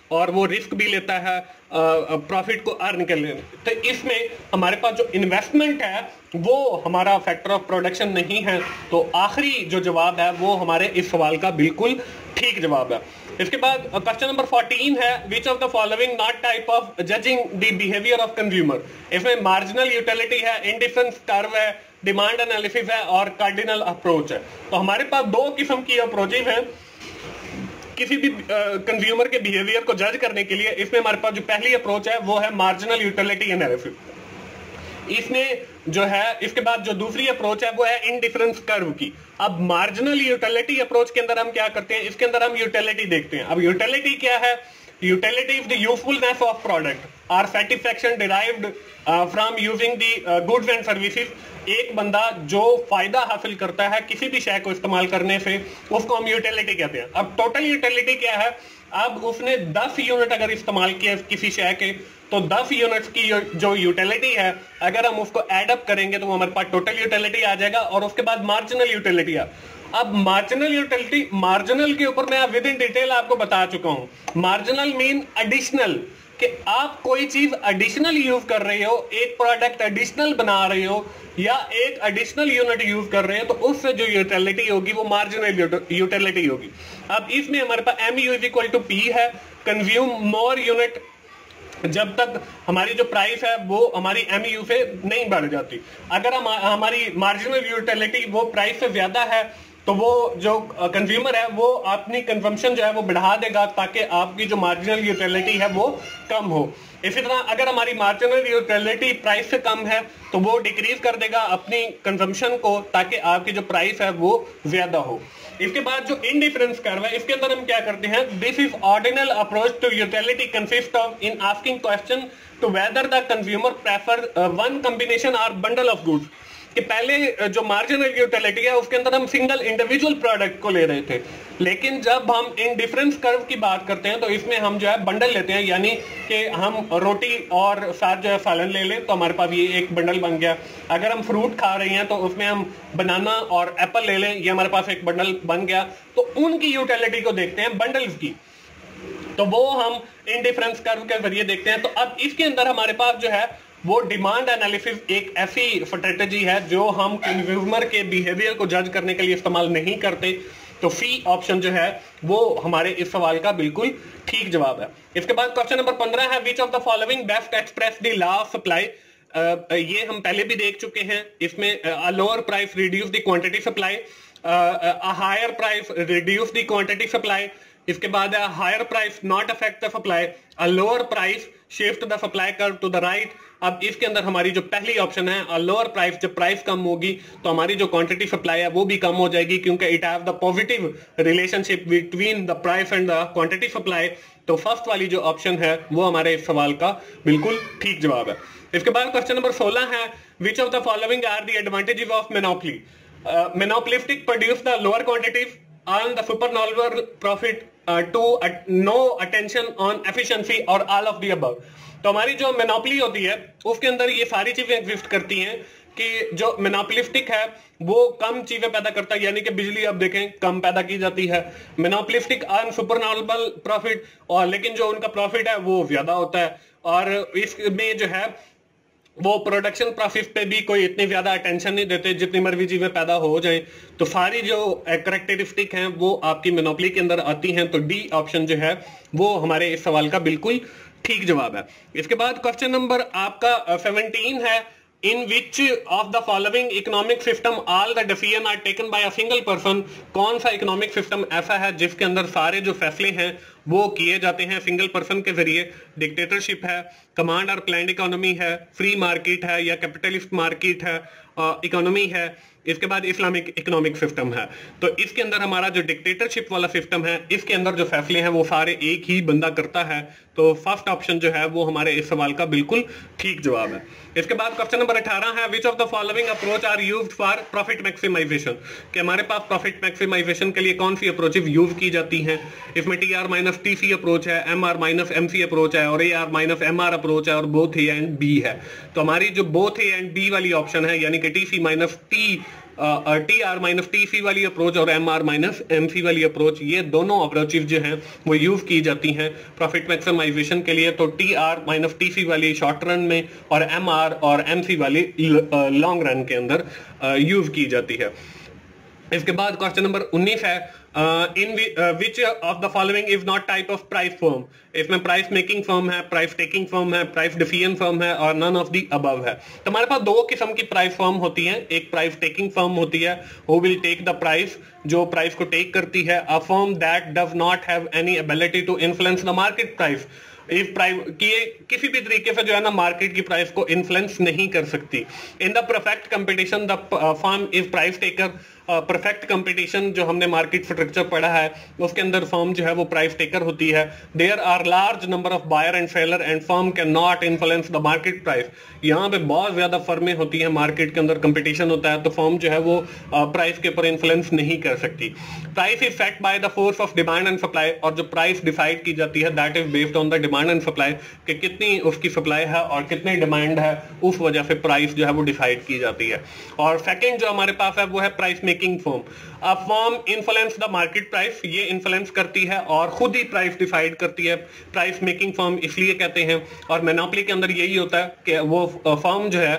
और वो रिस्क भी लेता है प्रॉफिट को अर्न कर लेने। तो इसमें हमारे पास जो इन्वेस्टमेंट है वो हमारा फैक्टर ऑफ प्रोडक्शन नहीं है। तो आखिरी जो जवाब है वो हमारे इस सवाल का बिल्कुल ठीक जवाब है। इसके बाद क्वेश्चन नंबर 14 है, which of the following not type of judging the behaviour of consumer. इसमें मार्जिनल यूटिलिटी है, इंडिफरेंस कर्व है, डिमांड एनालिसिस है और कार्डिनल अप्रोच है। तो हमारे पास दो किस्म की अप्रोचेज हैं किसी भी कंज्यूमर के बिहेवियर को जज करने के लिए। इसमें हमारे पास जो पहली अप्रोच है वो है मार्जिनल यूटिलिटी एनालिसिस। इसमें जो है इसके बाद जो दूसरी अप्रोच है वो है इनडिफरेंस कर्व की। अब मार्जिनल यूटिलिटी अप्रोच के अंदर हम क्या करते हैं, इसके अंदर हम यूटिलिटी देखते हैं। अब यूटिलिटी क्या है? Utility is the usefulness of product और satisfaction derived from using the goods and services. एक बंदा जो फायदा हासिल करता है किसी भी शय को इस्तेमाल करने से, उसको हम यूटिलिटी कहते हैं। अब टोटल यूटिलिटी क्या है? अब उसने 10 यूनिट अगर इस्तेमाल किया किसी शय के, तो 10 यूनिट्स की जो यूटिलिटी है अगर हम उसको एड अप करेंगे तो हमारे पास टोटल यूटिलिटी आ जाएगा। और उसके बाद मार्जिनल यूटिलिटी है। अब मार्जिनल यूटिलिटी, मार्जिनल के ऊपर मैं विद इन डिटेल आपको बता चुका हूं। मार्जिनल मीन एडिशनल, कि आप कोई चीज एडिशनल यूज कर रहे हो, एक प्रोडक्ट एडिशनल बना रहे हो या एक एडिशनल यूनिट यूज कर रहे हो, तो उससे जो यूटिलिटी होगी वो मार्जिनल यूटिलिटी होगी। अब इसमें हमारे पास MU is equal to P है, कंज्यूम मोर यूनिट, जब तक हमारी जो प्राइस है वो हमारी MU से नहीं बढ़ जाती। अगर हमारी मार्जिनल यूटिलिटी वो प्राइस से ज्यादा है तो वो जो कंज्यूमर है वो अपनी कंजम्पशन जो है वो बढ़ा देगा ताकि आपकी जो मार्जिनल यूटिलिटी है वो कम हो। इसी तरह अगर हमारी मार्जिनल यूटिलिटी प्राइस से कम है तो वो डिक्रीज कर देगा अपनी कंजम्पशन को ताकि आपकी जो प्राइस है वो ज्यादा हो। इसके बाद जो इनडिफरेंस कर्व है इसके अंदर हम क्या करते हैं, this is ordinal approach to utility consist of in asking question to whether the consumer prefer one combination और बंडल ऑफ गुड्स। कि पहले जो मार्जिनल यूटिलिटी है उसके अंदर हम सिंगल इंडिविजुअल प्रोडक्ट को ले रहे थे, लेकिन जब हम इन डिफरेंस कर्व की बात करते हैं तो इसमें हम जो है बंडल लेते हैं, यानी कि हम रोटी और साथ जो है सालन ले लें तो हमारे पास ये एक बंडल बन गया। अगर हम फ्रूट खा रहे हैं तो उसमें हम बनाना और एप्पल ले लें, ये हमारे पास एक बंडल बन गया। तो उनकी यूटिलिटी को देखते हैं बंडल्स की, तो वो हम इन डिफरेंस कर्व के जरिए देखते हैं। तो अब इसके अंदर हमारे पास जो है वो डिमांड एनालिसिस एक ऐसी स्ट्रेटजी है जो हम कंज्यूमर के बिहेवियर को जज करने के लिए इस्तेमाल नहीं करते। तो सी ऑप्शन जो है वो हमारे इस सवाल का बिल्कुल ठीक जवाब है। इसके बाद क्वेश्चन नंबर 15 है, which of the following best express the law of supply. ये हम पहले भी देख चुके हैं। इसमें a lower price reduce the quantity supply, a higher price reduce the quantity supply. इसके बाद higher price not affect the supply, a lower price shift the supply curve to the right. अब इसके अंदर हमारी जो पहली ऑप्शन है, अ लोअर प्राइस, जब प्राइस कम होगी तो हमारी जो क्वांटिटी सप्लाई है वो भी कम हो जाएगी, क्योंकि it have the positive relationship between the price and the quantity supply. तो फर्स्ट वाली जो ऑप्शन है वो हमारे इस सवाल का बिल्कुल ठीक जवाब है। इसके बाद क्वेश्चन नंबर 16 है, which of the following are the advantages of monopoly. Monopolistic produce the lower quantities, earn the supernormal profit, to no attention on efficiency और all of the above। तो हमारी जो मोनोपोली होती है उसके अंदर ये सारी चीजें एग्जिस्ट करती हैं कि जो मोनोपोलिस्टिक है वो कम चीजें पैदा करता है, यानी कि बिजली आप देखें कम पैदा की जाती है। मोनोपोलिस्टिक अर्न सुपरनॉर्मल प्रॉफिट, और लेकिन जो उनका प्रॉफिट है वो ज्यादा होता है। और इसमें जो है वो प्रोडक्शन प्रोसेस पे भी कोई इतनी ज्यादा अटेंशन नहीं देते, जितनी मर्जी चीजें पैदा हो जाएं। तो सारी जो कैरेक्टरिस्टिक हैं वो आपकी मोनोपोली के अंदर आती हैं। तो डी ऑप्शन जो है वो हमारे इस सवाल का बिल्कुल ठीक जवाब है। इसके बाद क्वेश्चन नंबर आपका 17 है, in which of the following economic system all the decision are taken by a single person. कौन सा इकोनॉमिक सिस्टम ऐसा है जिसके अंदर सारे जो फैसले हैं वो किए जाते हैं सिंगल पर्सन के जरिए। डिक्टेटरशिप है, कमांड और प्लान्ड इकोनॉमी है, फ्री मार्केट है या कैपिटलिस्ट मार्केट है, इकोनॉमी है। इसके बाद इस्लामिक इकोनॉमिक सिस्टम है। तो इसके अंदर हमारा जो डिक्टेटरशिप वाला सिस्टम है इसके अंदर जो फैसले हैं वो सारे एक ही बंदा करता है। तो फर्स्ट ऑप्शन जो है वो हमारे इस सवाल का बिल्कुल ठीक जवाब है। इसके बाद क्वेश्चन नंबर 18 है, which of the following approach are used for profit maximization. कि हमारे पास प्रॉफिट मैक्सिमाइजेशन के लिए कौन सी अप्रोचेस यूज की जाती हैं। इसमें TR माइनस TC अप्रोच है, MR माइनस MC अप्रोच है और AR माइनस MR अप्रोच है और बोथ A एंड B है। तो हमारी जो बोथ A एंड B वाली ऑप्शन है, यानी कि TC minus T T R minus T C वाली अप्रोच और M R minus M C वाली अप्रोच, ये दोनों अप्रोचेज जो हैं वो यूज की जाती हैं प्रॉफिट मैक्सिमाइजेशन के लिए। तो T R minus T C वाली शॉर्ट रन में और एम आर और एम सी वाली लॉन्ग रन के अंदर यूज की जाती है। इसके बाद क्वेश्चन नंबर 19 है, in which of the following is not type of price firm. इसमें प्राइस मेकिंग फर्म है, प्राइस टेकिंग फर्म है, प्राइस डिफिजन फर्म है और नन ऑफ द अबव है। तो हमारे पास दो किस्म की प्राइस फर्म होती है, एक प्राइस टेकिंग फर्म होती है, who will take the price, जो प्राइस को टेक करती है। A firm that does not have any ability to influence the market price, if price की किसी भी तरीके से जो है ना मार्केट की प्राइस को इन्फ्लुएंस नहीं कर सकती। In the perfect competition the firm is price taker. Perfect competition जो हमने मार्केट स्ट्रक्चर पढ़ा है उसके अंदर फर्म जो है वो प्राइस टेकर होती है। There are large number of buyer and seller and firm can not influence the market price. यहाँ पे बहुत ज्यादा फर्में होती हैं, मार्केट के अंदर कंपटीशन होता है, तो फर्म जो है वो प्राइस के ऊपर इन्फ्लुएंस नहीं कर सकती। Price is set by the force of demand and supply, और जो प्राइस डिसाइड की जाती है that is based on the demand and supply, कि कितनी उसकी सप्लाई है और कितनी डिमांड है, उस वजह से प्राइस जो है वो डिसाइड की जाती है। और सेकंड जो हमारे पास है वो है price making firm. A firm influence the market price, ये इन्फ्लुएंस करती है और खुद ही प्राइस डिसाइड करती है। प्राइस मेकिंग फर्म इसलिए कहते हैं, और मोनोपोली के अंदर यही होता है कि वो फर्म जो है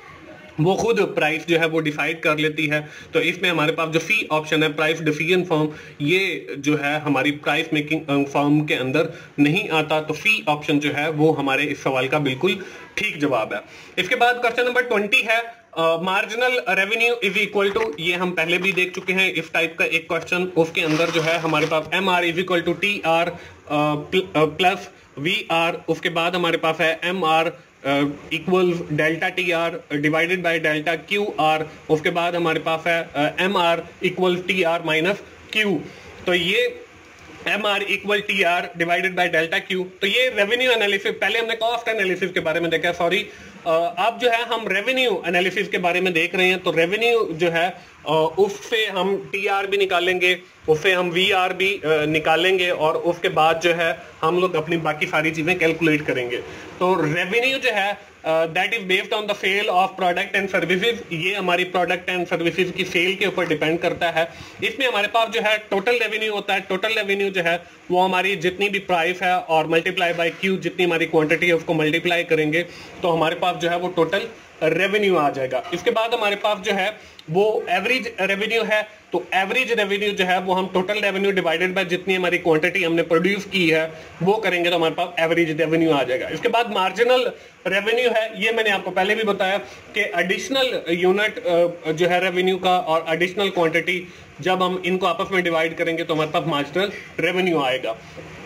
वो खुद प्राइस जो है वो डिसाइड कर लेती है। तो इसमें हमारे पास जो सी ऑप्शन है प्राइस डिसीजन फर्म, ये जो है हमारी प्राइस मेकिंग फर्म के अंदर नहीं आता। तो सी ऑप्शन जो है वो हमारे इस सवाल का बिल्कुल ठीक जवाब है। इसके बाद क्वेश्चन नंबर 20 है, marginal revenue is equal to, ये हम पहले भी देख चुके हैं इस टाइप का एक क्वेश्चन। उसके अंदर जो है हमारे पास M R is equal to T R plus V R. उसके बाद हमारे पास है M R equal delta T R divided by delta Q R. उसके बाद हमारे पास है M R equal T R minus Q. तो ये M R equal T R divided by delta Q. तो ये रेवेन्यू एनालिसिस, पहले हमने कॉस्ट एनालिसिस के बारे में देखा, सॉरी अब जो है हम रेवेन्यू एनालिसिस के बारे में देख रहे हैं। तो रेवेन्यू जो है उससे हम टी आर भी निकालेंगे, उससे हम वी आर भी निकालेंगे, और उसके बाद जो है हम लोग अपनी बाकी सारी चीजें कैलकुलेट करेंगे। तो रेवेन्यू जो है that is based on the sale of product and services, ये हमारी प्रोडक्ट एंड सर्विसेज की सेल के ऊपर डिपेंड करता है। इसमें हमारे पास जो है टोटल रेवेन्यू होता है। टोटल रेवेन्यू जो है वो हमारी जितनी भी प्राइस है और मल्टीप्लाई बाय क्यू, जितनी हमारी क्वांटिटी है उसको मल्टीप्लाई करेंगे तो हमारे पास जो है वो टोटल रेवेन्यू आ जाएगा। इसके बाद हमारे पास जो है वो एवरेज रेवेन्यू है। तो एवरेज रेवेन्यू जो है वो हम टोटल रेवेन्यू डिवाइडेड बाय जितनी हमारी क्वांटिटी हमने प्रोड्यूस की है वो करेंगे तो हमारे पास एवरेज रेवेन्यू आ जाएगा। इसके बाद मार्जिनल रेवेन्यू है, ये मैंने आपको पहले भी बताया कि एडिशनल यूनिट जो है रेवेन्यू का और एडिशनल क्वांटिटी जब हम इनको आपस में डिवाइड करेंगे तो हमारे पास मार्जिनल रेवेन्यू आएगा।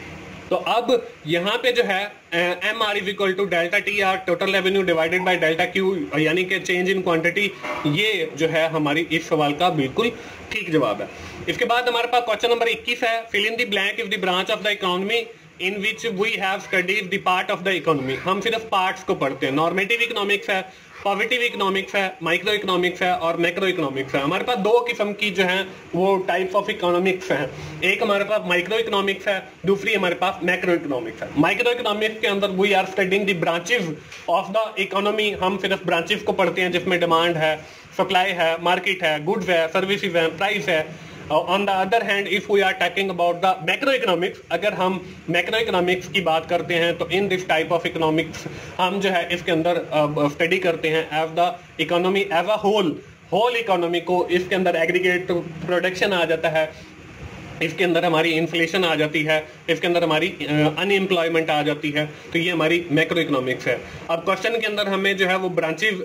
तो अब यहाँ पे जो है M R is equal to delta T R total revenue divided by delta Q, यानी कि चेंज इन क्वांटिटी, ये जो है हमारी इस सवाल का बिल्कुल ठीक जवाब है। इसके बाद हमारे पास क्वेश्चन नंबर 21 है, fill in the blank if the branch of the economy in which we have studied the part of the economy. हम सिर्फ पार्ट्स को पढ़ते हैं। नॉर्मेटिव इकोनॉमिक्स है, पॉजिटिव इकोनॉमिक्स है, माइक्रो इकोनॉमिक्स है और मैक्रो इकोनॉमिक्स है। हमारे पास दो किस्म की जो है वो टाइप्स ऑफ इकोनॉमिक्स हैं। एक हमारे पास माइक्रो इकोनॉमिक्स है, दूसरी हमारे पास मैक्रो इकोनॉमिक्स है। माइक्रो इकोनॉमिक्स के अंदर we are studying the branches of the economy. हम सिर्फ ब्रांचेस को पढ़ते हैं जिसमें डिमांड है, सप्लाई है, मार्केट है, गुड्स है, सर्विसेज है, प्राइस है। On the other hand if we are talking about the macro economics, अगर हम मैक्रो इकोनॉमिक्स की बात करते हैं तो in this type of economics हम जो है इसके अंदर स्टडी करते हैं as the economy as a whole economy को। इसके अंदर एग्रीगेट प्रोडक्शन आ जाता है, इसके अंदर हमारी इन्फ्लेशन आ जाती है, इसके अंदर हमारी अनएम्प्लॉयमेंट आ जाती है। तो ये हमारी मैक्रो इकोनॉमिक्स है। अब क्वेश्चन के अंदर हमें जो है वो ब्रांचेस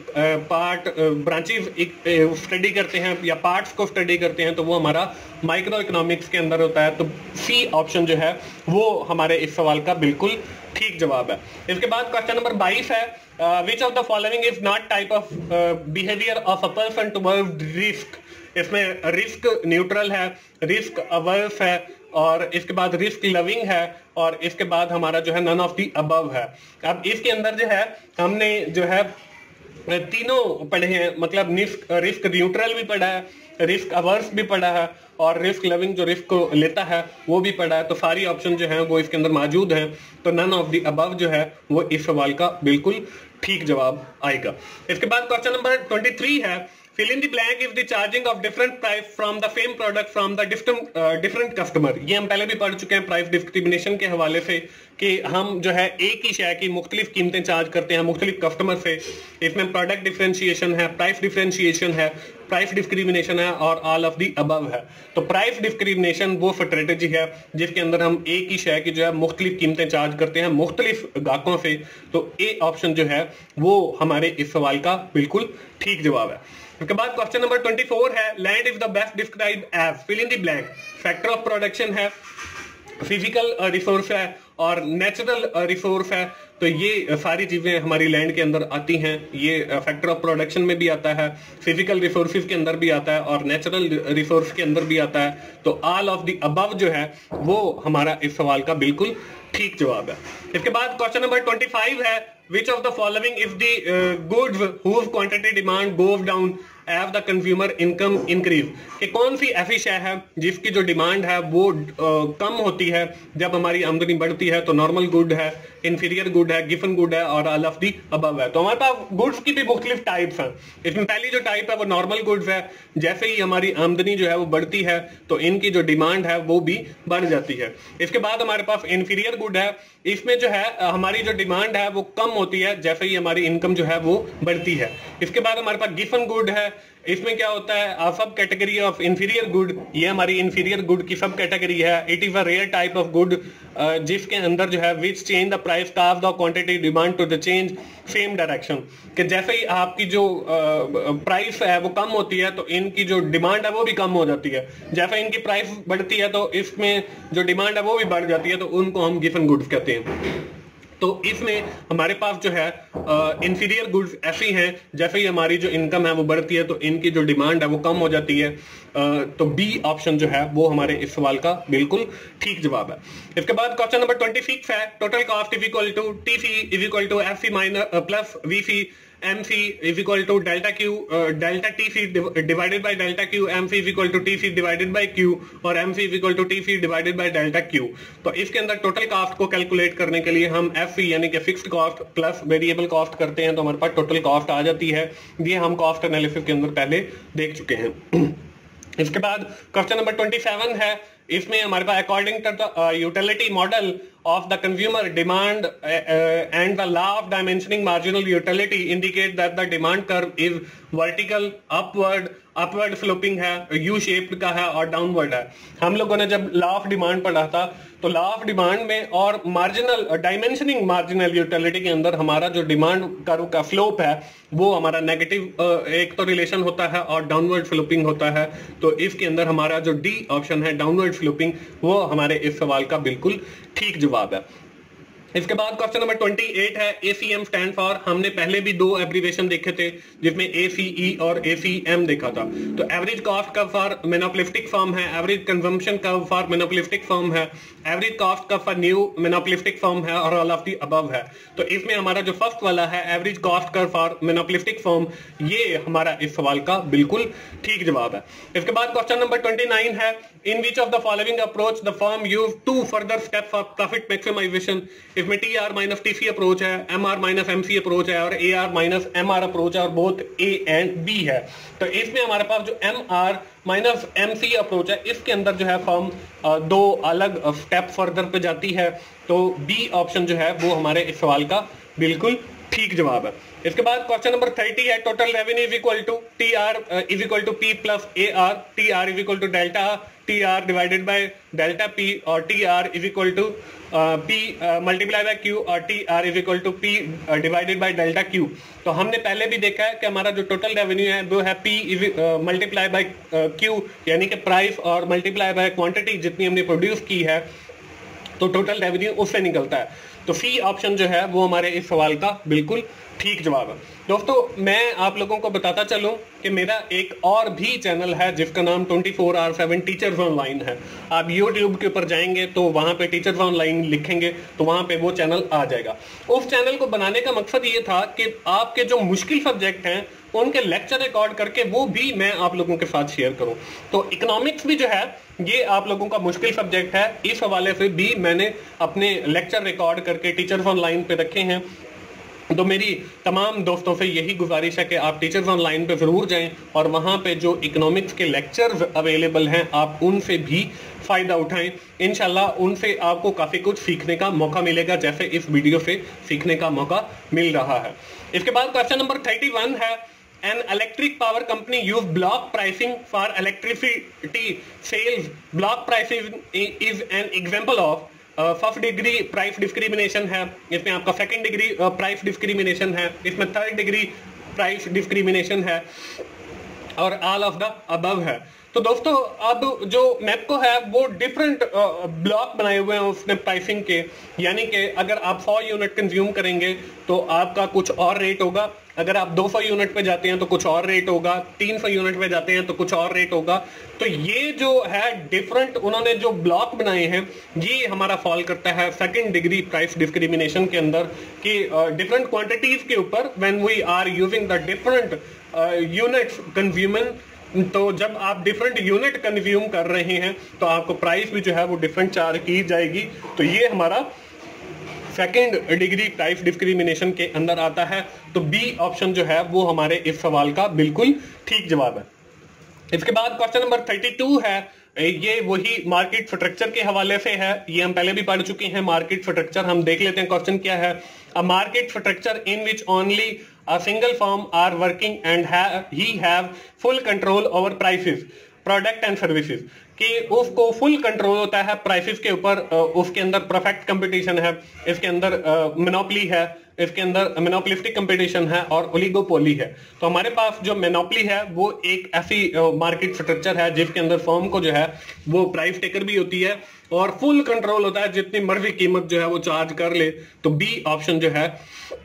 स्टडी करते हैं या पार्ट्स को स्टडी करते हैं, तो वो हमारा माइक्रो इकोनॉमिक्स के अंदर होता है। तो सी ऑप्शन जो है वो हमारे इस सवाल का बिल्कुल ठीक जवाब है। इसके बाद क्वेश्चन नंबर 22 है, which of the following is not type of behaviour of a person towards risk. इसमें रिस्क न्यूट्रल है, रिस्क अवर्स है, और इसके बाद रिस्क लविंग है, और इसके बाद हमारा जो है नन ऑफ द अबव है। अब इसके अंदर जो है हमने जो है तीनों पढ़े हैं, मतलब रिस्क न्यूट्रल भी पढ़ा है, रिस्क अवर्स भी पढ़ा है, और रिस्क लविंग जो रिस्क को लेता है वो भी पढ़ा है। तो सारी ऑप्शन जो है वो इसके अंदर मौजूद हैं। तो नन ऑफ द अबव जो है वो इस सवाल का बिल्कुल ठीक जवाब आएगा। इसके बाद क्वेश्चन नंबर 23 है, fill in the blank if the charging of different price from the same product from the different customer। ये हम पहले भी पढ़ चुके हैं प्राइस डिस्क्रिमिनेशन के हवाले से कि हम जो है एक ही शय की मुख्तलिफ कीमतें चार्ज करते हैं मुख्तलिफ कस्टमर से। इसमें प्रोडक्ट डिफरेंशिएशन है, प्राइस डिफरेंशिएशन है, प्राइस डिस्क्रिमिनेशन है और ऑल ऑफ दी अबव है। तो प्राइस डिस्क्रिमिनेशन वो स्ट्रेटेजी है जिसके अंदर हम एक ही शय की जो है मुख्तलिफ कीमतें चार्ज करते हैं मुख्तलिफ ग्राहकों से। तो ए ऑप्शन जो है वो हमारे इस सवाल का बिल्कुल ठीक जवाब है। उसके बाद क्वेश्चन नंबर 24 है land is the best described as fill in the blank. Factor of production है, फिजिकल रिसोर्स है और नेचुरल रिसोर्स है। तो ये सारी चीजें हमारी लैंड के अंदर आती हैं। ये फैक्टर ऑफ प्रोडक्शन में भी आता है, फिजिकल रिसोर्सेज के अंदर भी आता है और नेचुरल रिसोर्स के अंदर भी आता है। तो ऑल ऑफ द अबव जो है वो हमारा इस सवाल का बिल्कुल ठीक जवाब है। इसके बाद क्वेश्चन नंबर 25 है which of the following if the goods whose quantity demand goes down as the consumer income increase। कि कौन सी ऐसी शय है जिसकी जो डिमांड है वो कम होती है जब हमारी आमदनी बढ़ती है। तो नॉर्मल गुड है, इंफीरियर गुड है, गिवन गुड है और ऑल ऑफ दी अबव है। तो हमारे पास गुड्स की भी मुख्तलिफ टाइप्स हैं। इसमें पहली जो टाइप है वो नॉर्मल गुड्स है। जैसे ही हमारी आमदनी जो है वो बढ़ती है तो इनकी जो डिमांड है वो भी बढ़ जाती है। इसके बाद हमारे पास इंफीरियर गुड है। इसमें जो है हमारी जो डिमांड है वो कम होती है जैसे ही हमारी इनकम जो है वो बढ़ती है। इसके बाद हमारे पास गिवन गुड है। इसमें क्या होता है सब कैटेगरी ऑफ इंफीरियर गुड, ये हमारी इंफीरियर गुड की सब कैटेगरी है। It is a rare type of good जिसके अंदर जो है which change the price of the quantity demand to the change same direction. कि जैसे ही आपकी जो प्राइस है वो कम होती है तो इनकी जो डिमांड है वो भी कम हो जाती है। जैसे इनकी प्राइस बढ़ती है तो इसमें जो डिमांड है वो भी बढ़ जाती है। तो उनको हम गिवन गुड्स कहते हैं। तो इसमें हमारे पास जो है इंफीरियर गुड्स ऐसी हैं जैसे ही हमारी जो इनकम है वो बढ़ती है तो इनकी जो डिमांड है वो कम हो जाती है। तो बी ऑप्शन जो है वो हमारे इस सवाल का बिल्कुल ठीक जवाब है। इसके बाद क्वेश्चन नंबर 26 है total cost is equal to TC is equal to FC minus plus VC MC is equal to delta Q delta TC divided by delta Q, MC is equal to TC divided by Q और MC is equal to TC divided by delta Q। तो इसके अंदर टोटल कॉस्ट को कैलकुलेट करने के लिए हम FC यानी कि fixed cost plus variable cost करते हैं तो हमारे पास टोटल कॉस्ट आ जाती है। ये हम कॉस्ट एनालिसिस के अंदर पहले देख चुके हैं। इसके बाद क्वेश्चन नंबर 27 है। इसमें हमारे पास according to the utility model of the consumer demand and the law of dimensioning marginal utility indicate that the demand curve is vertical, upward sloping है, U shaped का है और downward है। हम लोगों ने जब लॉ ऑफ डिमांड पढ़ा था तो लॉ ऑफ डिमांड में और मार्जिनल डायमेंशनिंग मार्जिनल यूटिलिटी के अंदर हमारा जो डिमांड कर्व का स्लोप है वो हमारा नेगेटिव एक तो रिलेशन होता है और डाउनवर्ड स्लोपिंग होता है। तो इसके अंदर हमारा जो डी ऑप्शन है डाउनवर्ड स्लोपिंग वो हमारे इस सवाल का बिल्कुल ठीक जवाब है। इसके बाद क्वेश्चन नंबर 28 है ACM स्टैंड फॉर। हमने पहले भी दो एब्रीविएशन देखे थे जिसमें ACE और ACM देखा था। तो average cost curve for monopolistic firm है, average consumption curve for monopolistic firm है, average cost curve for new monopolistic firm है और ऑल ऑफ दी अबव है। तो इसमें हमारा जो फर्स्ट वाला है average cost curve for monopolistic firm ये हमारा इस सवाल का बिल्कुल ठीक जवाब है। इसके बाद क्वेश्चन नंबर 29 है in which of the following approach the firm use to further step for profit maximisation. इसमें TR माइनस TC अप्रोच है, MR माइनस MC अप्रोच है और AR माइनस MR अप्रोच है और बोथ A एंड B है। तो इसमें हमारे पास जो MR माइनस MC अप्रोच है इसके अंदर जो है फर्म दो अलग स्टेप फर्दर पे जाती है। तो B ऑप्शन जो है वो हमारे इस सवाल का बिल्कुल ठीक जवाब है। इसके बाद क्वेश्चन नंबर 30 है total revenue is equal to TR is equal to P plus AR, TR is equal to delta TR divided by delta P और TR is equal to P multiply by Q और TR is equal to P divided by delta Q। तो हमने पहले भी देखा है कि हमारा जो टोटल रेवेन्यू है वो है P मल्टीप्लाई बाय Q यानी कि प्राइस और मल्टीप्लाई बाय क्वांटिटी जितनी हमने प्रोड्यूस की है तो टोटल रेवेन्यू उससे निकलता है। तो सी ऑप्शन जो है वो हमारे इस सवाल का बिल्कुल ठीक जवाब है। दोस्तों मैं आप लोगों को बताता चलूं कि मेरा एक और भी चैनल है जिसका नाम 24/7 टीचर्स ऑनलाइन है। आप YouTube के ऊपर जाएंगे तो वहां पे टीचर्स ऑनलाइन लिखेंगे तो वहां पे वो चैनल आ जाएगा। उस चैनल को बनाने का मकसद ये था कि आपके जो मुश्किल सब्जेक्ट हैं उनके लेक्चर रिकॉर्ड करके वो भी मैं आप लोगों के साथ शेयर करूं। तो इकोनॉमिक्स भी जो है ये आप लोगों का मुश्किल सब्जेक्ट है, इस हवाले से भी मैंने अपने लेक्चर रिकॉर्ड करके टीचर्स ऑनलाइन पे रखे हैं। तो मेरी तमाम दोस्तों से यही गुजारिश है कि आप टीचर्स ऑनलाइन पे ज़रूर जाएं और वहाँ पे जो इकोनॉमिक्स के लेक्चर्स अवेलेबल हैं आप उनसे भी फ़ायदा उठाएं। इंशाल्लाह उनसे आपको काफ़ी कुछ सीखने का मौका मिलेगा, जैसे इस वीडियो से सीखने का मौका मिल रहा है। इसके बाद क्वेश्चन नंबर 31 है, An electric power company use block pricing for electricity sales. Block pricing is an example of first degree price discrimination है, इसमें आपका सेकंड डिग्री प्राइस डिस्क्रिमिनेशन है, इसमें थर्ड डिग्री प्राइस डिस्क्रिमिनेशन है और ऑल ऑफ द अबव है। तो दोस्तों अब जो मैपको है वो डिफरेंट ब्लॉक बनाए हुए हैं उसने प्राइसिंग के, यानी कि अगर आप 100 यूनिट कंज्यूम करेंगे तो आपका कुछ और रेट होगा, अगर आप 200 यूनिट पे जाते हैं तो कुछ और रेट होगा, 300 यूनिट पे जाते हैं तो कुछ और रेट होगा। तो ये जो है डिफरेंट उन्होंने जो ब्लॉक बनाए हैं ये हमारा फॉल करता है सेकंड डिग्री प्राइस डिस्क्रिमिनेशन के अंदर कि डिफरेंट क्वांटिटीज के ऊपर when we are using the different units consumer. तो जब आप डिफरेंट यूनिट कंज्यूम कर रहे हैं तो आपको प्राइस भी जो है वो डिफरेंट चार्ज की जाएगी। तो ये हमारा सेकेंड डिग्री प्राइस डिस्क्रिमिनेशन के अंदर आता है। तो बी ऑप्शन जो है वो हमारे इस सवाल का बिल्कुल ठीक जवाब है। इसके बाद क्वेश्चन नंबर 32 है, ये वही मार्केट स्ट्रक्चर के हवाले से है, ये हम पहले भी पढ़ चुके हैं। मार्केट स्ट्रक्चर हम देख लेते हैं क्वेश्चन क्या है। A market structure in which only a single firm are working and he have full control over prices, product and services, कि उसको फुल कंट्रोल होता है प्राइसेस के ऊपर, उसके अंदर परफेक्ट कंपटीशन है, इसके अंदर मोनोपोली है, इसके अंदर मोनोपोलिस्टिक कंपटीशन है और ओलिगोपोली है। तो हमारे पास जो मोनोपोली है वो एक ऐसी मार्केट स्ट्रक्चर है जिसके अंदर फर्म को जो है वो प्राइस टेकर भी होती है और फुल कंट्रोल होता है, जितनी मर्जी कीमत जो है वो चार्ज कर ले। तो बी ऑप्शन जो है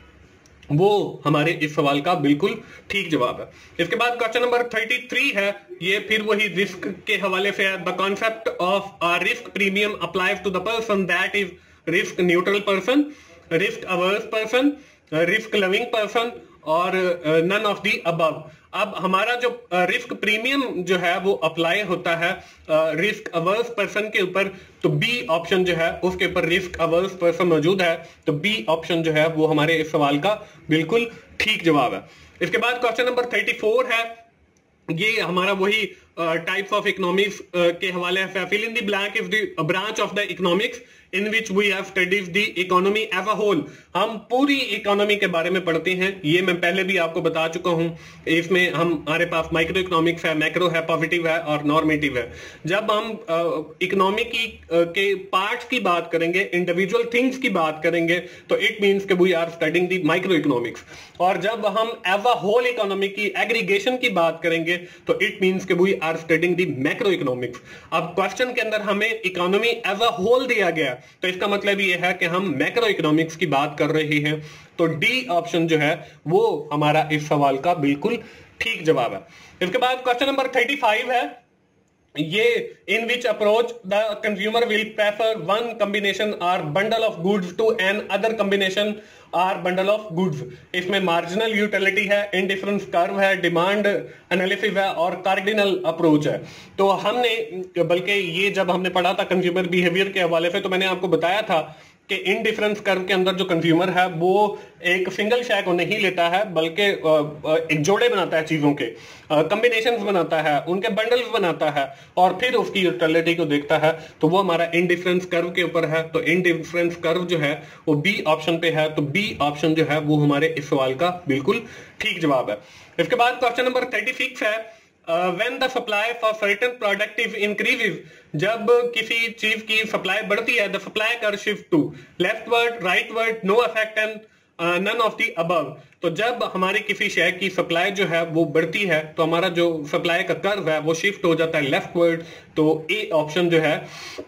वो हमारे इस सवाल का बिल्कुल ठीक जवाब है। इसके बाद क्वेश्चन नंबर 33 है, ये फिर वही रिस्क के हवाले से है। The concept of a risk premium applies to the person that is risk neutral person, risk averse person, risk loving person और नन ऑफ द अबव। अब हमारा जो रिस्क प्रीमियम जो है वो अप्लाई होता है रिस्क अवर्स पर्सन के ऊपर, तो बी ऑप्शन जो है उसके ऊपर रिस्क अवर्स पर्सन मौजूद है। तो बी ऑप्शन जो है वो हमारे इस सवाल का बिल्कुल ठीक जवाब है। इसके बाद क्वेश्चन नंबर 34 है, ये हमारा वही टाइप्स ऑफ इकोनॉमिक्स के हवाले से। Fill in the blank is the branch of the economics in which we have studied the economy as a whole. हम पूरी इकोनॉमी के बारे में पढ़ते हैं, ये मैं पहले भी आपको बता चुका हूं। इसमें हमारे पास माइक्रो इकोनॉमिक्स है, मैक्रो है, पॉजिटिव है और नॉर्मेटिव है। जब हम इकोनॉमी की के पार्ट्स की बात करेंगे, इंडिविजुअल थिंग्स की बात करेंगे, तो इट मीन्स कि we are studying the micro economics. और जब हम एज अ होल इकोनॉमी की एग्रीगेशन की बात करेंगे तो इट मीन्स कि we are studying the macro economics. अब क्वेश्चन के अंदर हमें इकोनॉमी एज अ होल दिया गया, तो इसका मतलब ये है कि हम मैक्रो इकोनॉमिक्स की बात कर रहे हैं। तो डी ऑप्शन जो है वो हमारा इस सवाल का बिल्कुल ठीक जवाब है। इसके बाद क्वेश्चन नंबर 35 है, ये in which approach the consumer will prefer one combination और bundle of goods to another combination और बंडल ऑफ गुड्स। इसमें मार्जिनल यूटिलिटी है, इंडिफरेंस कर्व है, डिमांड एनालिसिस है और कार्डिनल अप्रोच है। तो हमने बल्कि ये जब हमने पढ़ा था कंज्यूमर बिहेवियर के हवाले से, तो मैंने आपको बताया था कि इंडिफरेंस कर्व के अंदर जो कंज्यूमर है वो एक सिंगल शेयर को नहीं लेता है, बल्कि एक जोड़े बनाता है, चीजों के कॉम्बिनेशंस बनाता है, उनके बंडल्स बनाता है और फिर उसकी यूटिलिटी को देखता है। तो वो हमारा इंडिफरेंस कर्व के ऊपर है। तो इंडिफरेंस कर्व जो है वो बी ऑप्शन पे है। तो बी ऑप्शन जो है वो हमारे इस सवाल का बिल्कुल ठीक जवाब है। इसके बाद क्वेश्चन नंबर 36 है, when the supply for certain product is increases, जब किसी चीज की सप्लाई बढ़ती है, the supply curve shift to leftward, rightward, no effect and none of the above। तो जब हमारी किसी शेयर की सप्लाई जो है वो बढ़ती है तो हमारा जो सप्लाई का कर्व है वो शिफ्ट हो जाता है लेफ्टवर्ड। तो ए ऑप्शन जो है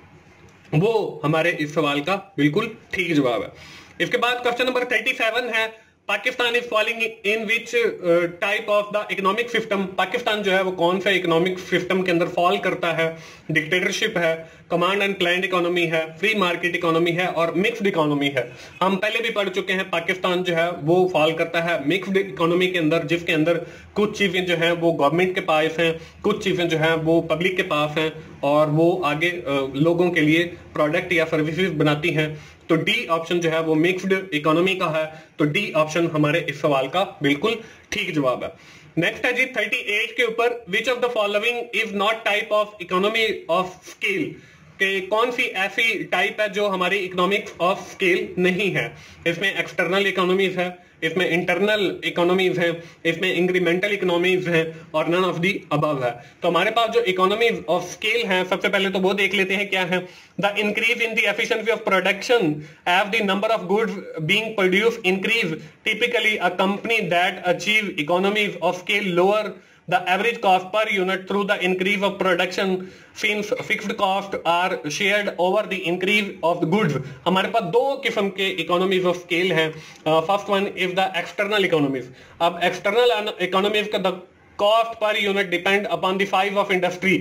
वो हमारे इस सवाल का बिल्कुल ठीक जवाब है। इसके बाद क्वेश्चन नंबर 37 है, Pakistan is falling in which type of the economic system. Pakistan जो है वो कौन सा इकोनॉमिक सिस्टम के अंदर फॉल करता है? डिक्टेटरशिप है, कमांड एंड प्लान्ड इकोनॉमी है, फ्री मार्केट इकोनॉमी है और मिक्स्ड इकोनॉमी है। हम पहले भी पढ़ चुके हैं, पाकिस्तान जो है वो फॉल करता है मिक्स्ड इकोनॉमी के अंदर, जिसके अंदर कुछ चीजें जो है वो गवर्नमेंट के पास हैं, कुछ चीजें जो है वो पब्लिक के पास हैं और वो आगे लोगों के लिए प्रोडक्ट या सर्विसेज बनाती हैं। तो डी ऑप्शन जो है वो मिक्स्ड इकोनॉमी का है, तो डी ऑप्शन हमारे इस सवाल का बिल्कुल ठीक जवाब है। नेक्स्ट है जी 38 के ऊपर, which of the following is not type of economy of scale, कि कौन सी ऐसी टाइप है जो हमारी इकोनॉमिक्स ऑफ स्केल नहीं है। इसमें एक्सटर्नल इकोनॉमीज है, इसमें इंटरनल इकोनॉमीज हैं, इसमें इंक्रीमेंटल इकोनॉमीज हैं और नन ऑफ दी अबव है। तो हमारे पास जो इकोनॉमीज ऑफ स्केल हैं, सबसे पहले तो वो देख लेते हैं क्या है। The increase in the efficiency of production as the number of goods being produce increase, typically a company that achieve economies of scale lower the average cost per unit through the increase of production, since fixed costs are shared over the increase of the goods। हमारे पास दो किस्म के इकोनॉमीज ऑफ स्केल हैं। First one is the external economies. अब एक्सटर्नल इकोनॉमीज का the cost per unit depend upon the size of industry,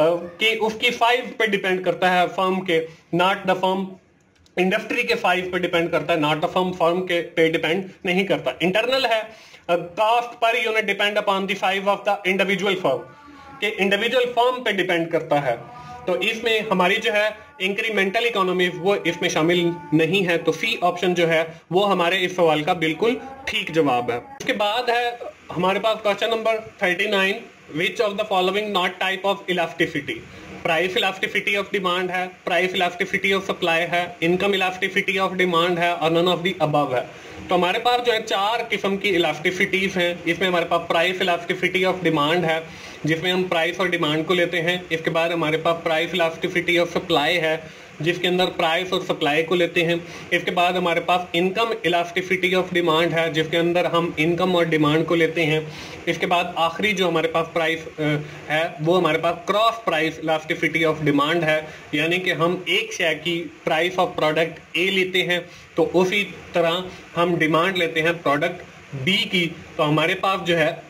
कि उसकी साइज पे डिपेंड करता है फर्म के, नॉट द फर्म इंडस्ट्री के साइज पे डिपेंड करता है, नॉट द फर्म के पे डिपेंड नहीं करता। इंटरनल है cost per unit depend upon the size of the individual firm, के इंडिविजुअल फर्म पे डिपेंड करता है। तो इसमें हमारी जो है इंक्रीमेंटल इकोनॉमी वो इसमें शामिल नहीं है, तो सी ऑप्शन जो है वो हमारे इस सवाल का बिल्कुल ठीक जवाब है। उसके बाद है हमारे पास question number 39, which of the following not type of elasticity. Price elasticity of demand है, प्राइस इलास्टिसिटी ऑफ सप्लाई है, इनकम इलास्टिसिटी ऑफ डिमांड है और नन ऑफ द अबव है। तो हमारे पास जो है चार किस्म की इलास्टिसिटीज हैं। इसमें हमारे पास प्राइस इलास्टिसिटी ऑफ डिमांड है, जिसमें हम प्राइस और डिमांड को लेते हैं। इसके बाद हमारे पास प्राइस इलास्टिसिटी ऑफ सप्लाई है, जिसके अंदर प्राइस और सप्लाई को लेते हैं। इसके बाद हमारे पास इनकम इलास्टिसिटी ऑफ डिमांड है, जिसके अंदर हम इनकम और डिमांड को लेते हैं। इसके बाद आखिरी जो हमारे पास प्राइस है वो हमारे पास cross price elasticity of demand है, यानी कि हम एक शेयर की प्राइस ऑफ प्रोडक्ट ए लेते हैं तो उसी तरह हम डिमांड लेते हैं प्रोडक्ट बी की। तो हमारे पास जो है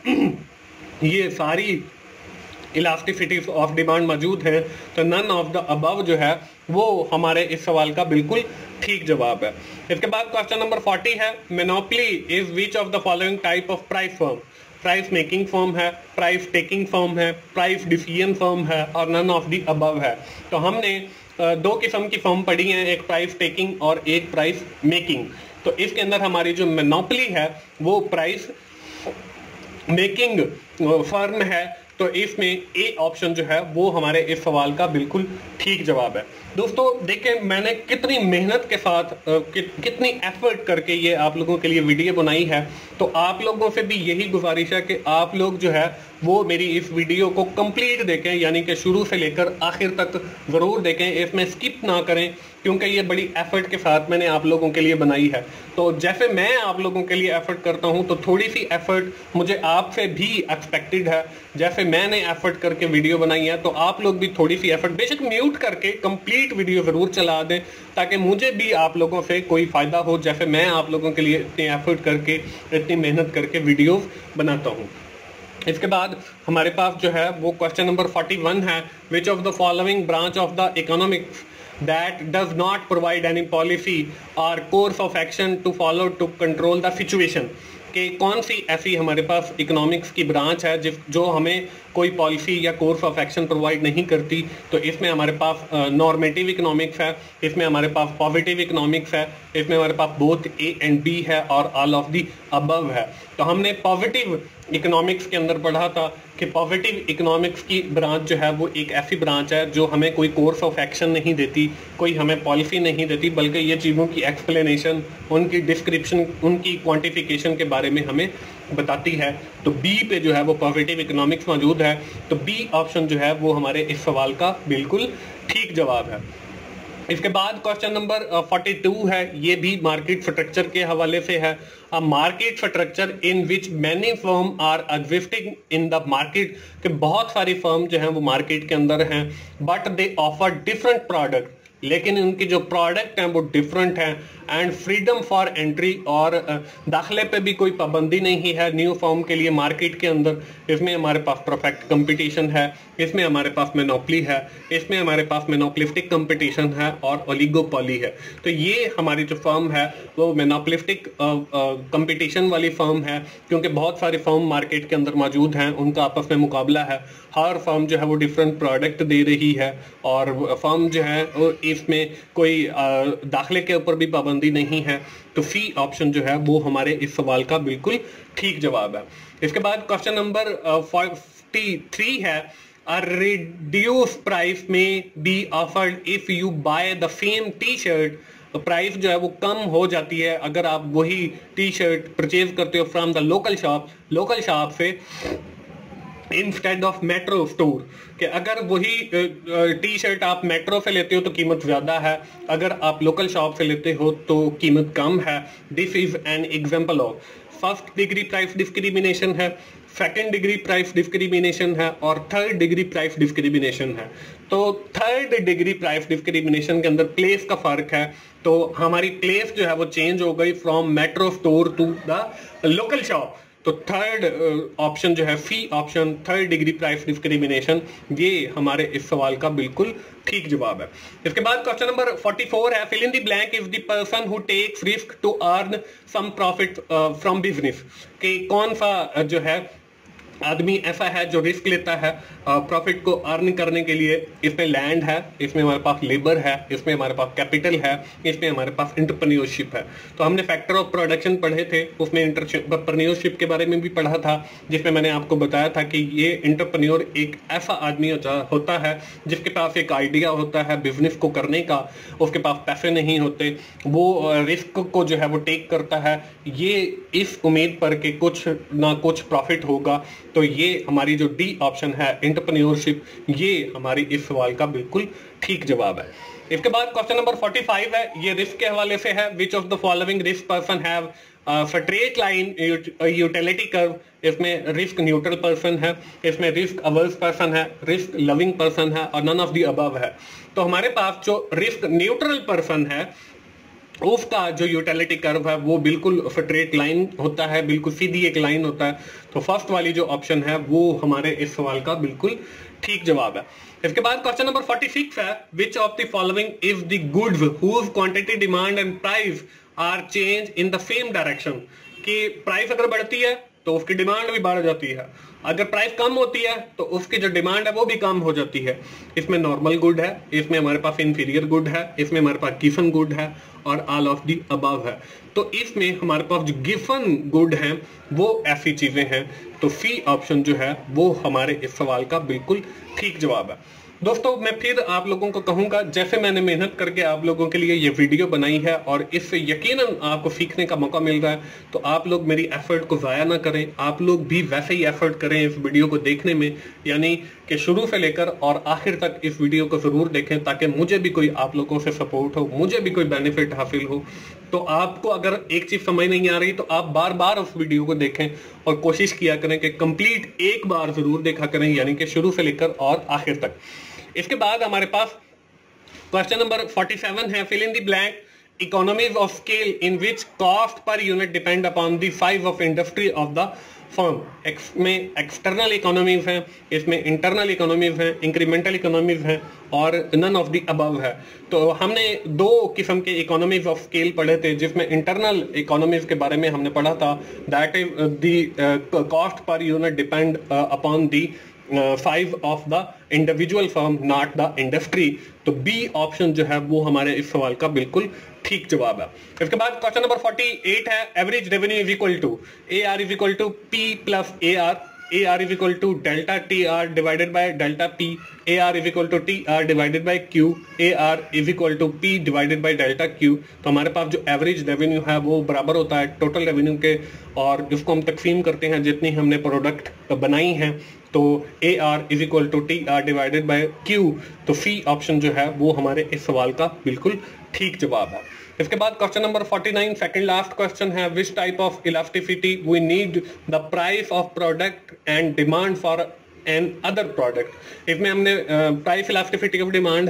ये सारी इलास्टिसिटी ऑफ डिमांड मौजूद है, तो नन ऑफ द अबव जो है वो हमारे इस सवाल का बिल्कुल ठीक जवाब है। इसके बाद क्वेश्चन नंबर 40 है, monopoly is which of the following type of price firm. Price making firm है, प्राइस टेकिंग फर्म है, प्राइस डिसीजन फर्म है और नन ऑफ द अबव है। तो हमने दो किस्म की फर्म पढ़ी हैं, एक प्राइस टेकिंग और एक प्राइस मेकिंग। तो इसके अंदर हमारी जो मोनोपोली है वो प्राइस मेकिंग फर्म है, तो इसमें ए ऑप्शन जो है वो हमारे इस सवाल का बिल्कुल ठीक जवाब है। दोस्तों देखें मैंने कितनी मेहनत के साथ कितनी एफर्ट करके ये आप लोगों के लिए वीडियो बनाई है, तो आप लोगों से भी यही गुजारिश है कि आप लोग जो है वो मेरी इस वीडियो को कंप्लीट देखें, यानी कि शुरू से लेकर आखिर तक ज़रूर देखें, इसमें स्किप ना करें, क्योंकि ये बड़ी एफर्ट के साथ मैंने आप लोगों के लिए बनाई है। तो जैसे मैं आप लोगों के लिए एफर्ट करता हूं, तो थोड़ी सी एफर्ट मुझे आपसे भी एक्सपेक्टेड है। जैसे मैंने एफर्ट करके वीडियो बनाई है, तो आप लोग भी थोड़ी सी एफर्ट बेशक म्यूट करके कंप्लीट वीडियो जरूर चला दें, ताकि मुझे भी आप लोगों से कोई फायदा हो, जैसे मैं आप लोगों के लिए इतनी एफर्ट करके इतनी मेहनत करके वीडियो बनाता हूँ। इसके बाद हमारे पास जो है वो क्वेश्चन नंबर 41 है, which of the following branch of the economics that does not provide any policy or course of action to follow to control the situation, कि कौन सी ऐसी हमारे पास इकोनॉमिक्स की ब्रांच है जो हमें कोई पॉलिसी या कोर्स ऑफ एक्शन प्रोवाइड नहीं करती। तो इसमें हमारे पास नॉर्मेटिव इकोनॉमिक्स है, इसमें हमारे पास पॉजिटिव इकोनॉमिक्स है, इसमें हमारे पास बोथ ए एंड बी है और ऑल ऑफ दी अबव है। तो हमने पॉजिटिव इकोनॉमिक्स के अंदर पढ़ा था कि पॉजिटिव इकोनॉमिक्स की ब्रांच जो है वो एक ऐसी ब्रांच है जो हमें कोई कोर्स ऑफ एक्शन नहीं देती, कोई हमें पॉलिसी नहीं देती, बल्कि ये चीज़ों की एक्सप्लेनेशन, उनकी डिस्क्रिप्शन, उनकी क्वांटिफिकेशन के बारे में हमें बताती है। तो बी पे जो है वो पॉजिटिव इकोनॉमिक्स मौजूद है, तो बी ऑप्शन जो है वो हमारे इस सवाल का बिल्कुल ठीक जवाब है। इसके बाद क्वेश्चन नंबर 42 है, ये भी मार्केट स्ट्रक्चर के हवाले से है। A market structure in which many firm are existing in the market, कि बहुत सारी फर्म जो हैं वो मार्केट के अंदर हैं, but they offer different product, लेकिन उनकी जो प्रोडक्ट हैं वो डिफरेंट हैं। एंड फ्रीडम फॉर एंट्री, और दाखिले पे भी कोई पाबंदी नहीं है न्यू फर्म के लिए मार्केट के अंदर। इसमें हमारे पास परफेक्ट कंपटीशन है, इसमें हमारे पास मोनोपोली है, इसमें हमारे पास मोनोपोलिस्टिक कंपटीशन है और ओलिगोपॉली है। तो ये हमारी जो फर्म है वो मोनोपोलिस्टिक कंपटीशन वाली फर्म है, क्योंकि बहुत सारी फर्म मार्केट के अंदर मौजूद हैं, उनका आपस में मुकाबला है। हर फर्म जो है वो डिफरेंट प्रोडक्ट दे रही है, और फर्म जो है इसमें कोई दाखिले के ऊपर भी पाबंदी नहीं है। तो सी ऑप्शन जो है वो हमारे इस सवाल का बिल्कुल ठीक जवाब है। इसके बाद क्वेश्चन नंबर 43 है, A reduced price may be offered if you buy the same T-shirt। तो प्राइस जो है वो कम हो जाती है अगर आप वही टी शर्ट परचेज करते हो फ्रॉम द लोकल शॉप से, इंस्टेड ऑफ मेट्रो स्टोर। कि अगर वही टी शर्ट आप मेट्रो से लेते हो तो कीमत ज्यादा है, अगर आप लोकल शॉप से लेते हो तो कीमत कम है। This is an example of first degree price discrimination है, सेकेंड डिग्री प्राइस डिस्क्रिमिनेशन है और थर्ड डिग्री प्राइस डिस्क्रिमिनेशन है। तो थर्ड डिग्री प्राइस डिस्क्रिमिनेशन के अंदर प्लेस का फर्क है, तो हमारी प्लेस जो है वो चेंज हो गई from metro store to the local shop. तो थर्ड ऑप्शन जो है C option, third degree price discrimination, ये हमारे इस सवाल का बिल्कुल ठीक जवाब है। इसके बाद क्वेश्चन नंबर 44 है, fill in the blank is the person who takes risk to earn some profit from business. कि कौन सा जो है आदमी ऐसा है जो रिस्क लेता है प्रॉफिट को अर्न करने के लिए। इसमें लैंड है, इसमें हमारे पास लेबर है, इसमें हमारे पास कैपिटल है, इसमें हमारे पास एंटरप्रेन्योरशिप है। तो हमने फैक्टर ऑफ प्रोडक्शन पढ़े थे, उसमें एंटरप्रेन्योरशिप के बारे में भी पढ़ा था, जिसमें मैंने आपको बताया था कि ये एंटरप्रेन्योर एक ऐसा आदमी होता है जिसके पास एक आइडिया होता है बिजनेस को करने का, उसके पास पैसे नहीं होते, वो रिस्क को जो है वो टेक करता है, ये इस उम्मीद पर कि कुछ ना कुछ प्रॉफिट होगा। तो ये हमारी जो डी ऑप्शन है एंटरप्रेन्योरशिप, ये हमारी इस सवाल का बिल्कुल ठीक जवाब है। इसके बाद क्वेश्चन नंबर 45 है, ये रिस्क के हवाले से है। Which of the following risk person have straight line utility curve. इसमें रिस्क न्यूट्रल पर्सन है, इसमें रिस्क अवर्स पर्सन है, रिस्क लविंग पर्सन है और नन ऑफ द अबव है। तो हमारे पास जो रिस्क न्यूट्रल पर्सन है उसका जो यूटिलिटी कर्व है वो बिल्कुल स्ट्रेट लाइन होता है, बिल्कुल सीधी एक लाइन होता है। तो फर्स्ट वाली जो ऑप्शन है वो हमारे इस सवाल का बिल्कुल ठीक जवाब है। इसके बाद क्वेश्चन नंबर 46 है, which of the following is the goods whose quantity demand and price are change in the same direction. कि प्राइस अगर बढ़ती है तो उसकी डिमांड भी बढ़ जाती है, अगर प्राइस कम होती है तो उसकी जो डिमांड है वो भी कम हो जाती है। इसमें नॉर्मल गुड है, इसमें हमारे पास इंफीरियर गुड है, इसमें हमारे पास गिवन गुड है और ऑल ऑफ दी अबव है। तो इसमें हमारे पास जो गिवन गुड है वो ऐसी चीजें हैं। तो सी ऑप्शन जो है वो हमारे इस सवाल का बिल्कुल ठीक जवाब है। दोस्तों मैं फिर आप लोगों को कहूंगा, जैसे मैंने मेहनत करके आप लोगों के लिए ये वीडियो बनाई है और इससे यकीनन आपको सीखने का मौका मिल रहा है, तो आप लोग मेरी एफर्ट को ज़ाया ना करें, आप लोग भी वैसे ही एफर्ट करें इस वीडियो को देखने में, यानी कि शुरू से लेकर और आखिर तक इस वीडियो को ज़रूर देखें ताकि मुझे भी कोई आप लोगों से सपोर्ट हो, मुझे भी कोई बेनिफिट हासिल हो। तो आपको अगर एक चीज़ समझ नहीं आ रही तो आप बार बार उस वीडियो को देखें और कोशिश किया करें कि कंप्लीट एक बार ज़रूर देखा करें, यानी कि शुरू से लेकर और आखिर तक। इसके बाद हमारे पास क्वेश्चन नंबर 47 है, fill in the blank economies of scale in which cost per unit depend upon the size of industry of the firm. इसमें एक्सटर्नल इकोनॉमीज हैं, इसमें इंटरनल इकोनॉमीज हैं, इंक्रीमेंटल इकोनॉमीज हैं और नन ऑफ द अबव है। तो हमने दो किस्म के इकोनॉमीज ऑफ स्केल पढ़े थे, जिसमें इंटरनल इकोनॉमीज के बारे में हमने पढ़ा था, that is the cost per unit depend upon the size of the individual firm not the industry. तो बी ऑप्शन जो है वो हमारे इस सवाल का बिल्कुल ठीक जवाब है। इसके बाद क्वेश्चन नंबर 48 है, average revenue is equal to A R is equal to P plus A R is equal to delta T R divided by delta P, A R is equal to T R divided by Q, A R is equal to P divided by delta Q. तो हमारे पास जो एवरेज रेवेन्यू है वो बराबर होता है टोटल रेवेन्यू के, और इसको हम तकसीम करते हैं जितनी हमने प्रोडक्ट बनाई है। तो A R is equal to T R divided by Q. तो सी ऑप्शन जो है वो हमारे इस सवाल का बिल्कुल ठीक जवाब है। इसके बाद question number 49 second last question है, which type of elasticity we need the price of product and demand for another product. इसमें हमने प्राइस इलास्टिसिटी ऑफ डिमांड है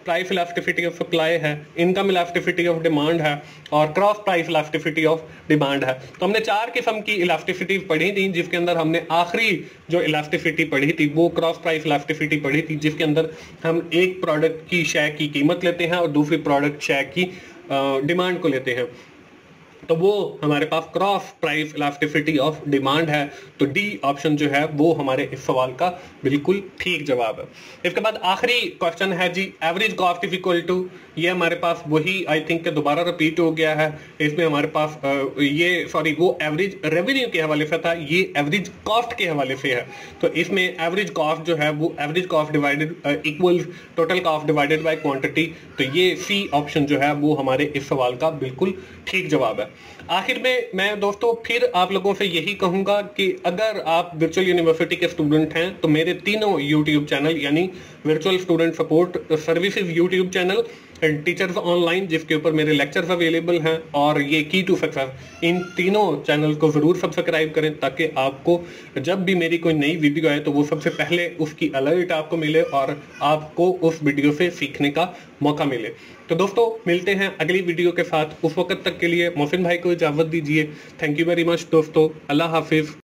प्राइस इलास्टिसिटी ऑफ सप्लाई है, इनकम इलास्टिसिटी ऑफ डिमांड है और cross price elasticity of demand है। तो हमने 4 किस्म की इलास्टिसिटी पढ़ी थी, जिसके अंदर हमने आखिरी जो इलास्टिसिटी पढ़ी थी वो क्रॉस प्राइस इलास्टिसिटी पढ़ी थी, जिसके अंदर हम एक प्रोडक्ट की शय की कीमत लेते हैं और दूसरी प्रोडक्ट शय की डिमांड को लेते हैं। तो वो हमारे पास cross price elasticity of demand है। तो डी ऑप्शन जो है वो हमारे इस सवाल का बिल्कुल ठीक जवाब है। इसके बाद आखिरी क्वेश्चन है जी, average cost is equal to, ये हमारे पास वही आई थिंक दोबारा रिपीट हो गया है। इसमें हमारे पास वो एवरेज रेवेन्यू के हवाले से था, ये एवरेज कॉस्ट के हवाले से है। तो इसमें एवरेज कॉस्ट जो है वो average cost divided equal total cost divided by quantity. तो ये सी ऑप्शन जो है वो हमारे इस सवाल का बिल्कुल ठीक जवाब है। आखिर में मैं दोस्तों फिर आप लोगों से यही कहूंगा कि अगर आप वर्चुअल यूनिवर्सिटी के स्टूडेंट हैं तो मेरे तीनों यूट्यूब चैनल यानी virtual student support services YouTube channel, teachers online जिसके ऊपर मेरे लेक्चर्स अवेलेबल हैं, और ये की टू सक्सेस, इन तीनों चैनल को जरूर सब्सक्राइब करें ताकि आपको जब भी मेरी कोई नई वीडियो आए तो वो सबसे पहले उसकी अलर्ट आपको मिले और आपको उस वीडियो से सीखने का मौका मिले। तो दोस्तों मिलते हैं अगली वीडियो के साथ, उस वक्त तक के लिए मोहसिन भाई को इजाजत दीजिए। थैंक यू वेरी मच दोस्तों, अल्लाह हाफिज।